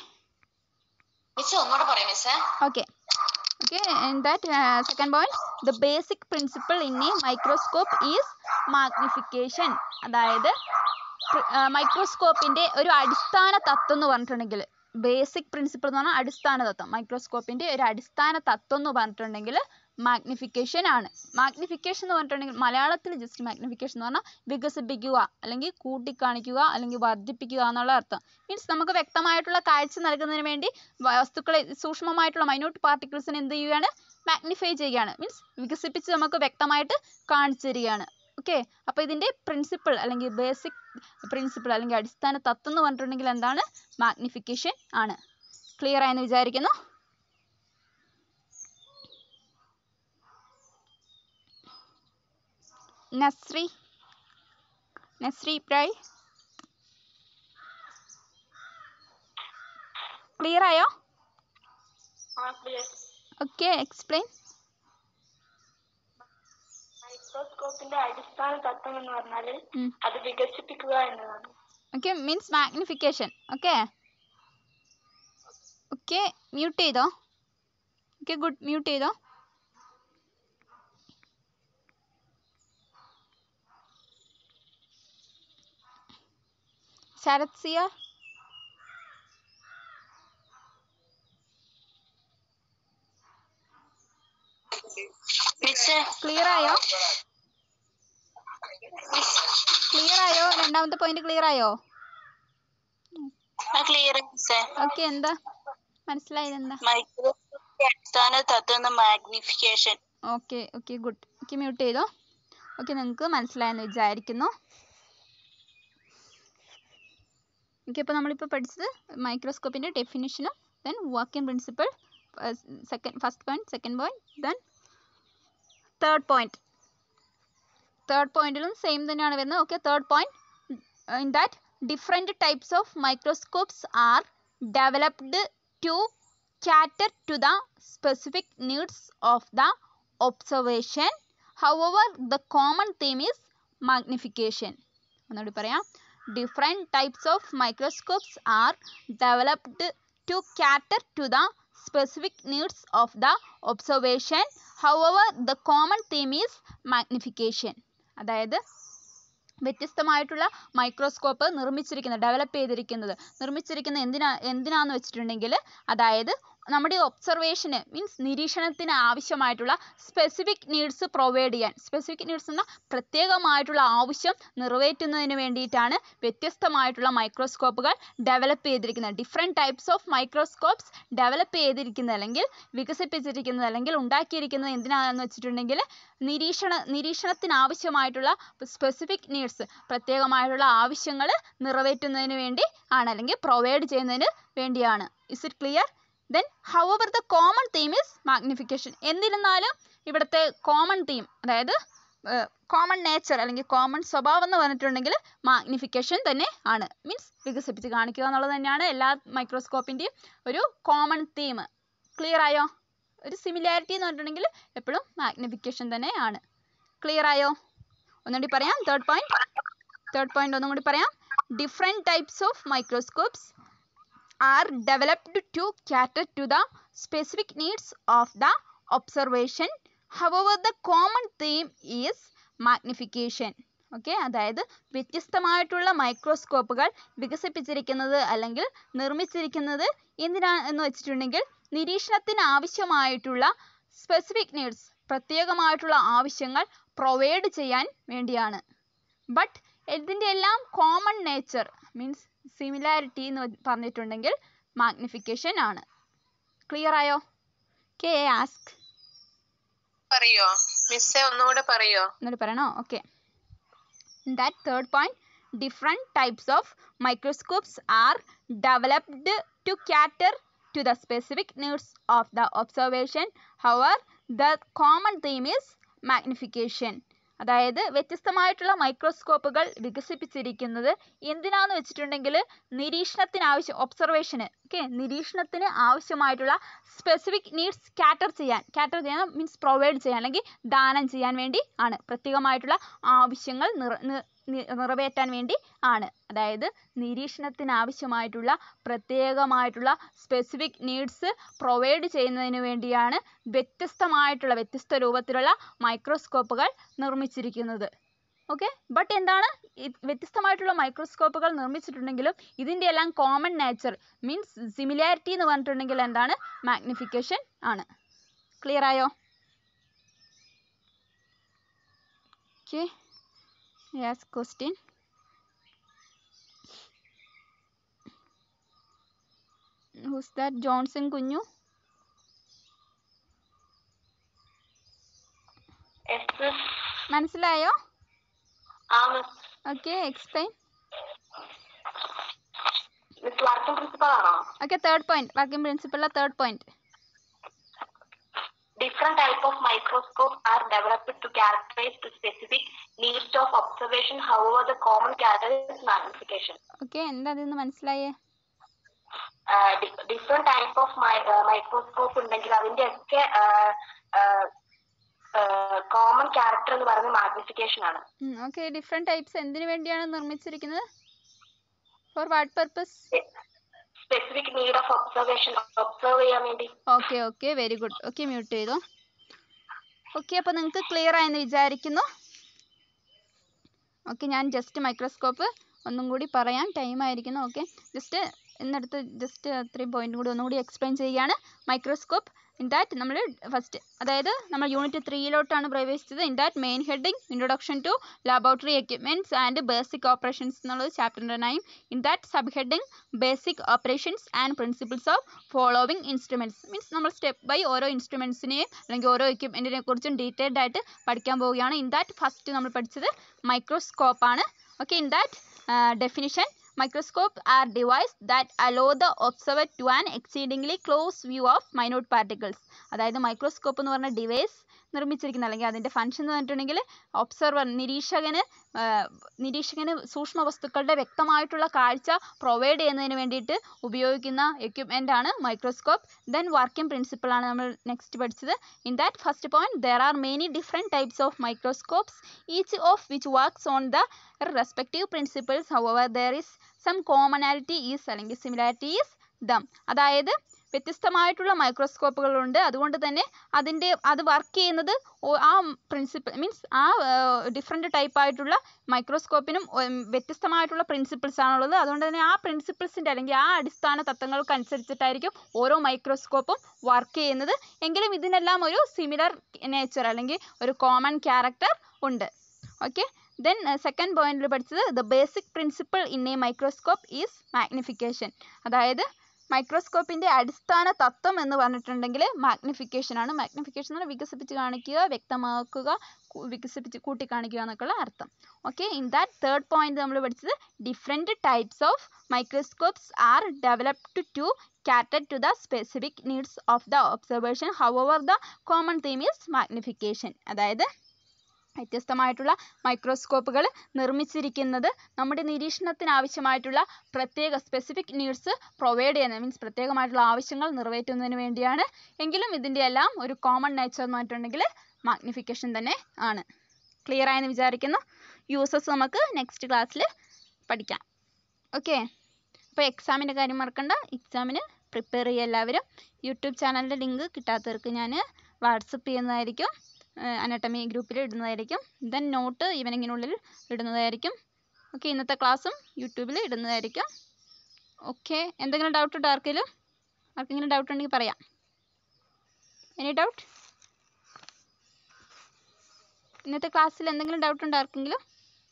okay Okay, in that uh, second point, the basic principle in a microscope is magnification. അതായത് മൈക്രോസ്കോപ്പിൻ്റെ ഒരു അടിസ്ഥാന തത്വം എന്ന് പറഞ്ഞിട്ടുണ്ടെങ്കിൽ, ബേസിക് പ്രിൻസിപ്പിൾ എന്ന് പറഞ്ഞാൽ അടിസ്ഥാന തത്വം, മൈക്രോസ്കോപ്പിൻ്റെ ഒരു അടിസ്ഥാന തത്വം എന്ന് പറഞ്ഞിട്ടുണ്ടെങ്കിൽ മാഗ്നിഫിക്കേഷൻ ആണ്. മാഗ്നിഫിക്കേഷൻ എന്ന് പറഞ്ഞിട്ടുണ്ടെങ്കിൽ മലയാളത്തിൽ ജസ്റ്റ് മാഗ്നിഫിക്കേഷൻ എന്ന് പറഞ്ഞാൽ വികസിപ്പിക്കുക അല്ലെങ്കിൽ കൂട്ടിക്കാണിക്കുക അല്ലെങ്കിൽ വർദ്ധിപ്പിക്കുക എന്നുള്ള അർത്ഥം. മീൻസ് നമുക്ക് വ്യക്തമായിട്ടുള്ള കാഴ്ച നൽകുന്നതിന് വേണ്ടി വസ്തുക്കളെ സൂക്ഷ്മമായിട്ടുള്ള മൈന്യൂട്ട് പാർട്ടിക്കിൾസിനെ എന്ത് ചെയ്യുകയാണ്? മാഗ്നിഫൈ ചെയ്യുകയാണ്. മീൻസ് വികസിപ്പിച്ച് നമുക്ക് വ്യക്തമായിട്ട് കാണിച്ചു തരികയാണ്. ഓക്കെ, അപ്പോൾ ഇതിൻ്റെ പ്രിൻസിപ്പിൾ അല്ലെങ്കിൽ ബേസിക് പ്രിൻസിപ്പിൾ അല്ലെങ്കിൽ അടിസ്ഥാന തത്വം എന്ന് പറഞ്ഞിട്ടുണ്ടെങ്കിൽ എന്താണ്? മാഗ്നിഫിക്കേഷൻ ആണ്. ക്ലിയർ ആയെന്ന് വിചാരിക്കുന്നു. നസ്രി നസ്രി ഇബ്രാഹിം ക്ലിയർ ആയോ? Okay, explain. മൈക്രോസ്കോപ്പിന്റെ അടിസ്ഥാന തത്വം എന്ന് പറഞ്ഞാൽ അത് വികസിപ്പിക്കുക എന്നതാണ്. Okay, means magnification. Okay okay mute ചെയ്തോ? Okay, good. മ്യൂട്ട് ചെയ്തോ? ശരത് സിയ ക്ലിയർ ആയോ? ക്ലിയർ ആയോ? രണ്ടാമത്തെ പോയിന്റ് ക്ലിയർ ആയോ? ഓക്കെ, എന്താ മനസ്സിലായത്? എന്താ അടിസ്ഥാന തത്വം magnification. Okay okay good. Okay, mute ചെയ്തോ? ഓക്കെ, നിങ്ങൾക്ക് മനസ്സിലായെന്ന് വിചാരിക്കുന്നു. ഓക്കെ, അപ്പോൾ നമ്മളിപ്പോൾ പഠിച്ചത് മൈക്രോസ്കോപ്പിൻ്റെ ഡെഫിനിഷനും then working principle, second first point, second point, then third point. Third പോയിന്റിലും സെയിം തന്നെയാണ് വരുന്നത്. Okay, third point in that different types of microscopes are developed to cater to the specific needs of the observation. However, the common theme is magnification. ഒന്നുകൂടി പറയാം. Different types of microscopes are developed to cater to the specific needs of the observation. However, the common theme is magnification. അതായത് വ്യത്യസ്തമായിട്ടുള്ള microscope നിർമ്മിച്ചിരിക്കുന്നത്, develop ചെയ്തിരിക്കുന്നത് നിർമ്മിച്ചിരിക്കുന്നത് എന്തിനാ എന്തിനാന്ന് വെച്ചിട്ടുണ്ടെങ്കിൽ അതായത് നമ്മുടെ ഒബ്സർവേഷന് മീൻസ് നിരീക്ഷണത്തിന് ആവശ്യമായിട്ടുള്ള സ്പെസിഫിക് നീഡ്സ് പ്രൊവൈഡ് ചെയ്യാൻ. സ്പെസിഫിക് നീഡ്സ് എന്ന പ്രത്യേകമായിട്ടുള്ള ആവശ്യം നിറവേറ്റുന്നതിന് വേണ്ടിയിട്ടാണ് വ്യത്യസ്തമായിട്ടുള്ള മൈക്രോസ്കോപ്പുകൾ ഡെവലപ്പ് ചെയ്തിരിക്കുന്നത്. Different types of microscopes develop ചെയ്തിരിക്കുന്നത് അല്ലെങ്കിൽ വികസിപ്പിച്ചിരിക്കുന്നത് അല്ലെങ്കിൽ ഉണ്ടാക്കിയിരിക്കുന്നത് എന്തിനാണെന്ന് വെച്ചിട്ടുണ്ടെങ്കിൽ നിരീക്ഷണ നിരീക്ഷണത്തിന് ആവശ്യമായിട്ടുള്ള സ്പെസിഫിക് നീഡ്സ് പ്രത്യേകമായിട്ടുള്ള ആവശ്യങ്ങൾ നിറവേറ്റുന്നതിന് വേണ്ടി ആണ് അല്ലെങ്കിൽ പ്രൊവൈഡ് ചെയ്യുന്നതിന് വേണ്ടിയാണ്. Is it clear? Then however the common theme is magnification. എന്നിരുന്നാലും ഇവിടുത്തെ കോമൺ തീം അതായത് കോമൺ നേച്ചർ അല്ലെങ്കിൽ കോമൺ സ്വഭാവം എന്ന് പറഞ്ഞിട്ടുണ്ടെങ്കിൽ മാഗ്നിഫിക്കേഷൻ തന്നെ ആണ്. മീൻസ് വികസിപ്പിച്ച് കാണിക്കുക എന്നുള്ളത് തന്നെയാണ് എല്ലാ മൈക്രോസ്കോപ്പിൻ്റെയും ഒരു കോമൺ തീം. ക്ലിയർ ആയോ? ഒരു സിമിലാരിറ്റി എന്ന് പറഞ്ഞിട്ടുണ്ടെങ്കിൽ എപ്പോഴും മാഗ്നിഫിക്കേഷൻ തന്നെ ആണ്. ക്ലിയർ ആയോ? ഒന്നുകൂടി പറയാം. തേർഡ് പോയിന്റ് തേർഡ് പോയിന്റ് ഒന്നും കൂടി പറയാം. Different types of microscopes are developed to cater to the specific needs of the observation. However, the common theme is magnification. Okay, അതായത് വ്യത്യസ്തമായിട്ടുള്ള മൈക്രോസ്കോപ്പുകൾ വികസിപ്പിച്ചിരിക്കുന്നത് അല്ലെങ്കിൽ നിർമ്മിച്ചിരിക്കുന്നത് എന്തിനാണെന്ന് വെച്ചിട്ടുണ്ടെങ്കിൽ നിരീക്ഷണത്തിന് ആവശ്യമായിട്ടുള്ള സ്പെസിഫിക് നീഡ്സ് പ്രത്യേകമായിട്ടുള്ള ആവശ്യങ്ങൾ പ്രൊവൈഡ് ചെയ്യാൻ വേണ്ടിയാണ്. ബട്ട് ഇതിൻ്റെ എല്ലാം കോമൺ നേച്ചർ മീൻസ് സിമിലാരിറ്റി എന്ന് പറഞ്ഞിട്ടുണ്ടെങ്കിൽ മാഗ്നിഫിക്കേഷൻ ആണ്. ക്ലിയർ ആയോ? കെ ആസ്ക് പറയോ മിസ്സേ, ഒന്നുകൂടെ പറയോ? ഒന്നുകൂടി പറയണോ? Okay. That third point, different types of microscopes are developed to cater to the specific needs of the observation. However the common theme is magnification. അതായത് വ്യത്യസ്തമായിട്ടുള്ള മൈക്രോസ്കോപ്പുകൾ വികസിപ്പിച്ചിരിക്കുന്നത് എന്തിനാന്ന് വെച്ചിട്ടുണ്ടെങ്കിൽ നിരീക്ഷണത്തിന് ആവശ്യം ഒബ്സർവേഷന് ഓക്കെ നിരീക്ഷണത്തിന് ആവശ്യമായിട്ടുള്ള സ്പെസിഫിക് നീഡ്സ് കാറ്റർ ചെയ്യാൻ കാറ്റർ ചെയ്യാൻ മീൻസ് പ്രൊവൈഡ് ചെയ്യാൻ അല്ലെങ്കിൽ ദാനം ചെയ്യാൻ വേണ്ടി ആണ്. പ്രത്യേകമായിട്ടുള്ള ആവശ്യങ്ങൾ നിറ നിറവേറ്റാൻ വേണ്ടി ആണ്. അതായത് നിരീക്ഷണത്തിന് ആവശ്യമായിട്ടുള്ള പ്രത്യേകമായിട്ടുള്ള സ്പെസിഫിക് നീഡ്സ് പ്രൊവൈഡ് ചെയ്യുന്നതിന് വേണ്ടിയാണ് വ്യത്യസ്തമായിട്ടുള്ള വ്യത്യസ്ത രൂപത്തിലുള്ള മൈക്രോസ്കോപ്പുകൾ നിർമ്മിച്ചിരിക്കുന്നത്. ഓക്കെ, ബട്ട് എന്താണ് വ്യത്യസ്തമായിട്ടുള്ള മൈക്രോസ്കോപ്പുകൾ നിർമ്മിച്ചിട്ടുണ്ടെങ്കിലും ഇതിൻ്റെ എല്ലാം കോമൺ നേച്ചർ മീൻസ് സിമിലാരിറ്റി എന്ന് പറഞ്ഞിട്ടുണ്ടെങ്കിൽ എന്താണ്? മാഗ്നിഫിക്കേഷൻ ആണ്. ക്ലിയർ ആയോ? Okay, ask question. Who's that? Johnson Kunju. Yes, miss. മനസ്സിലായോ? ആ miss. Okay, explain. Miss working principle ആണോ? Okay, third point. Working principle third point. Different type of microscope are developed to characterize the specific needs of observation. However, the common character is magnification. Okay, എന്താ അതിന്ന് മനസ്സിലായേ? Different type of microscope ഉണ്ടെങ്കിൽ അതിന്റെ ഒക്കെ common character എന്ന് പറയുന്നത് magnification ആണ്. Okay, different types എന്തിനു വേണ്ടിയാണ് നിർമ്മിച്ചിരിക്കുന്നത്? For what purpose? Specific need of observation, observe ചെയ്യാൻ വേണ്ടി. Okay okay, very good. Okay, mute ചെയ്തു. ഓക്കെ, അപ്പോൾ നിങ്ങൾക്ക് ക്ലിയർ ആയെന്ന് വിചാരിക്കുന്നു. ഓക്കെ, ഞാൻ ജസ്റ്റ് മൈക്രോസ്കോപ്പ് ഒന്നും കൂടി പറയാം, ടൈം ആയിരിക്കുന്നു. ഓക്കെ, ജസ്റ്റ് ഇന്നടുത്ത് ജസ്റ്റ് അത്രയും പോയിന്റ് കൂടി ഒന്നും കൂടി എക്സ്പ്ലെയിൻ ചെയ്യുകയാണ്. മൈക്രോസ്കോപ്പ് ഇൻ ദാറ്റ് നമ്മൾ ഫസ്റ്റ്, അതായത് നമ്മൾ യൂണിറ്റ് ത്രീയിലോട്ടാണ് പ്രവേശിച്ചത്. In that main heading introduction to laboratory equipments and basic operations എന്നുള്ളത് ചാപ്റ്ററിൻ്റെ nine. In that sub heading basic operations and principles of following instruments. Means നമ്മൾ സ്റ്റെപ്പ് ബൈ ഓരോ ഇൻസ്ട്രുമെൻറ്റ്സിനെയും അല്ലെങ്കിൽ ഓരോ എക്യുപ്മെൻറ്റിനെ കുറിച്ചും ഡീറ്റെയിൽഡ് ആയിട്ട് പഠിക്കാൻ പോവുകയാണ്. ഇൻ ദാറ്റ് ഫസ്റ്റ് നമ്മൾ പഠിച്ചത് മൈക്രോസ്കോപ്പാണ്. Okay, in that definition, microscope are devices that allow the observer to an exceedingly close view of minute particles. അതായത് മൈക്രോസ്കോപ്പ് എന്ന് പറഞ്ഞ ഡിവൈസ് നിർമ്മിച്ചിരിക്കുന്ന അല്ലെങ്കിൽ അതിൻ്റെ ഫംഗ്ഷൻ എന്ന് പറഞ്ഞിട്ടുണ്ടെങ്കിൽ ഒബ്സർവർ നിരീക്ഷകന് നിരീക്ഷകന് സൂക്ഷ്മ വസ്തുക്കളുടെ വ്യക്തമായിട്ടുള്ള കാഴ്ച പ്രൊവൈഡ് ചെയ്യുന്നതിന് വേണ്ടിയിട്ട് ഉപയോഗിക്കുന്ന എക്യുപ്മെൻ്റ് ആണ് മൈക്രോസ്കോപ്പ്. ദെൻ വർക്കിംഗ് പ്രിൻസിപ്പിൾ ആണ് നമ്മൾ നെക്സ്റ്റ് പഠിച്ചത്. In that first point, there are many different types of microscopes, each of which works on the respective principles. However there is some commonality is അല്ലെങ്കിൽ similarity is them. അതായത് വ്യത്യസ്തമായിട്ടുള്ള മൈക്രോസ്കോപ്പുകളുണ്ട്, അതുകൊണ്ട് തന്നെ അതിൻ്റെ അത് വർക്ക് ചെയ്യുന്നത് ആ പ്രിൻസിപ്പിൾ മീൻസ് ആ ഡിഫറെൻറ്റ് ടൈപ്പായിട്ടുള്ള മൈക്രോസ്കോപ്പിനും വ്യത്യസ്തമായിട്ടുള്ള പ്രിൻസിപ്പിൾസ് ആണുള്ളത്. അതുകൊണ്ട് തന്നെ ആ പ്രിൻസിപ്പിൾസിൻ്റെ അല്ലെങ്കിൽ ആ അടിസ്ഥാന തത്വങ്ങൾക്കനുസരിച്ചിട്ടായിരിക്കും ഓരോ മൈക്രോസ്കോപ്പും വർക്ക് ചെയ്യുന്നത്. എങ്കിലും ഇതിനെല്ലാം ഒരു സിമിലർ നേച്ചർ അല്ലെങ്കിൽ ഒരു കോമൺ ക്യാരക്ടർ ഉണ്ട്. ഓക്കെ, ദെൻ സെക്കൻഡ് പോയിന്റിൽ പഠിച്ചത് the basic principle in a microscope is magnification. അതായത് മൈക്രോസ്കോപ്പിൻ്റെ അടിസ്ഥാന തത്വം എന്ന് പറഞ്ഞിട്ടുണ്ടെങ്കിൽ മാഗ്നിഫിക്കേഷൻ ആണ്. മാഗ്നിഫിക്കേഷൻ എന്ന് പറഞ്ഞാൽ വികസിപ്പിച്ച് കാണിക്കുക, വ്യക്തമാക്കുക, വികസിപ്പിച്ച് കൂട്ടിക്കാണിക്കുക എന്നൊക്കെയുള്ള അർത്ഥം. Okay, in that third point നമ്മൾ പഠിച്ചത് different types of microscopes are developed to cater to the specific needs of the observation. However, the common theme is magnification. അതായത് വ്യത്യസ്തമായിട്ടുള്ള മൈക്രോസ്കോപ്പുകൾ നിർമ്മിച്ചിരിക്കുന്നത് നമ്മുടെ നിരീക്ഷണത്തിന് ആവശ്യമായിട്ടുള്ള പ്രത്യേക സ്പെസിഫിക് നീഡ്സ് പ്രൊവൈഡ് ചെയ്യുന്നത് മീൻസ് പ്രത്യേകമായിട്ടുള്ള ആവശ്യങ്ങൾ നിറവേറ്റുന്നതിന് വേണ്ടിയാണ്. എങ്കിലും ഇതിൻ്റെ എല്ലാം ഒരു കോമൺ നേച്ചർ എന്ന് പറഞ്ഞിട്ടുണ്ടെങ്കിൽ മാഗ്നിഫിക്കേഷൻ തന്നെ ആണ്. ക്ലിയർ ആയെന്ന് വിചാരിക്കുന്നു. യൂസസ് നമുക്ക് നെക്സ്റ്റ് ക്ലാസ്സിൽ പഠിക്കാം. ഓക്കെ, അപ്പോൾ എക്സാമിൻ്റെ കാര്യം മറക്കണ്ട. എക്സാമിന് പ്രിപ്പയർ ചെയ്യുക എല്ലാവരും. യൂട്യൂബ് ചാനലിൻ്റെ ലിങ്ക് കിട്ടാത്തവർക്ക് ഞാൻ വാട്സപ്പ് ചെയ്യുന്നതായിരിക്കും, അനാട്ടമി ഗ്രൂപ്പിൽ ഇടുന്നതായിരിക്കും. ദെൻ നോട്ട് ഈവനിങ്ങിനുള്ളിൽ ഇടുന്നതായിരിക്കും. ഓക്കെ, ഇന്നത്തെ ക്ലാസ്സും യൂട്യൂബിൽ ഇടുന്നതായിരിക്കും. ഓക്കെ, എന്തെങ്കിലും ഡൗട്ട് ഉണ്ടോ ആർക്കെങ്കിലും? ആർക്കെങ്കിലും ഡൗട്ട് ഉണ്ടെങ്കിൽ പറയാം. Any doubt? ഇന്നത്തെ ക്ലാസ്സിൽ എന്തെങ്കിലും ഡൗട്ട് ഉണ്ടോ ആർക്കെങ്കിലും?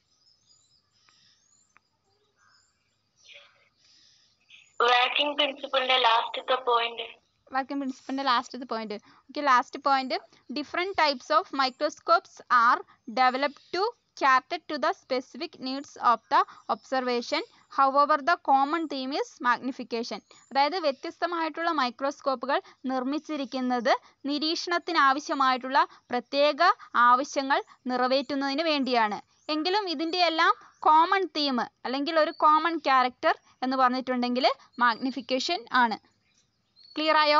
വർക്കിംഗ് പ്രിൻസിപ്പിളിന്റെ ലാസ്റ്റത്തെ പോയിന്റ് വർക്കിംഗ് പ്രിൻസിപ്പിളിൻ്റെ ലാസ്റ്റത്തെ point. Okay, last point, different types of microscopes are developed to cater to the specific needs of the observation. However, the common theme is magnification. അതായത് വ്യത്യസ്തമായിട്ടുള്ള മൈക്രോസ്കോപ്പുകൾ നിർമ്മിച്ചിരിക്കുന്നത് നിരീക്ഷണത്തിന് ആവശ്യമായിട്ടുള്ള പ്രത്യേക ആവശ്യങ്ങൾ നിറവേറ്റുന്നതിന് വേണ്ടിയാണ്. എങ്കിലും ഇതിൻ്റെ എല്ലാം കോമൺ തീം അല്ലെങ്കിൽ ഒരു കോമൺ ക്യാരക്ടർ എന്ന് പറഞ്ഞിട്ടുണ്ടെങ്കിൽ മാഗ്നിഫിക്കേഷൻ ആണ്. ക്ലിയർ ആയോ?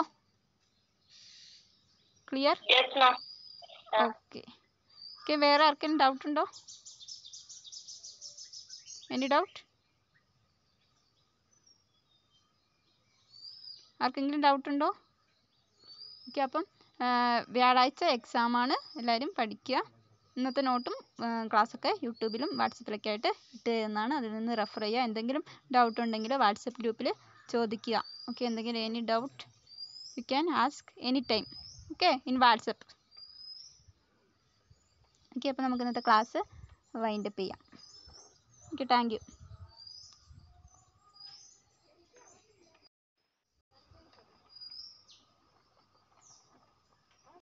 ക്ലിയർ? ഓക്കെ ഓക്കെ, വേറെ ആർക്കെങ്കിലും ഡൗട്ട് ഉണ്ടോ? Any doubt? ആർക്കെങ്കിലും ഡൗട്ട് ഉണ്ടോ? ഓക്കെ, അപ്പം വ്യാഴാഴ്ച എക്സാമാണ്, എല്ലാവരും പഠിക്കുക. ഇന്നത്തെ നോട്ടും ക്ലാസ്സൊക്കെ യൂട്യൂബിലും വാട്സപ്പിലൊക്കെ ആയിട്ട് ഇട്ട് തരുന്നതാണ്. അതിൽ നിന്ന് റെഫർ ചെയ്യുക. എന്തെങ്കിലും ഡൗട്ട് ഉണ്ടെങ്കിൽ വാട്സപ്പ് ഗ്രൂപ്പിൽ ചോദിക്കുക. ഓക്കെ, എന്തെങ്കിലും any doubt you can ask any time. Okay, in WhatsApp. Okay, അപ്പോൾ നമുക്ക് ഇന്നത്തെ ക്ലാസ് വൈൻഡപ്പ് ചെയ്യാം. Okay, thank U.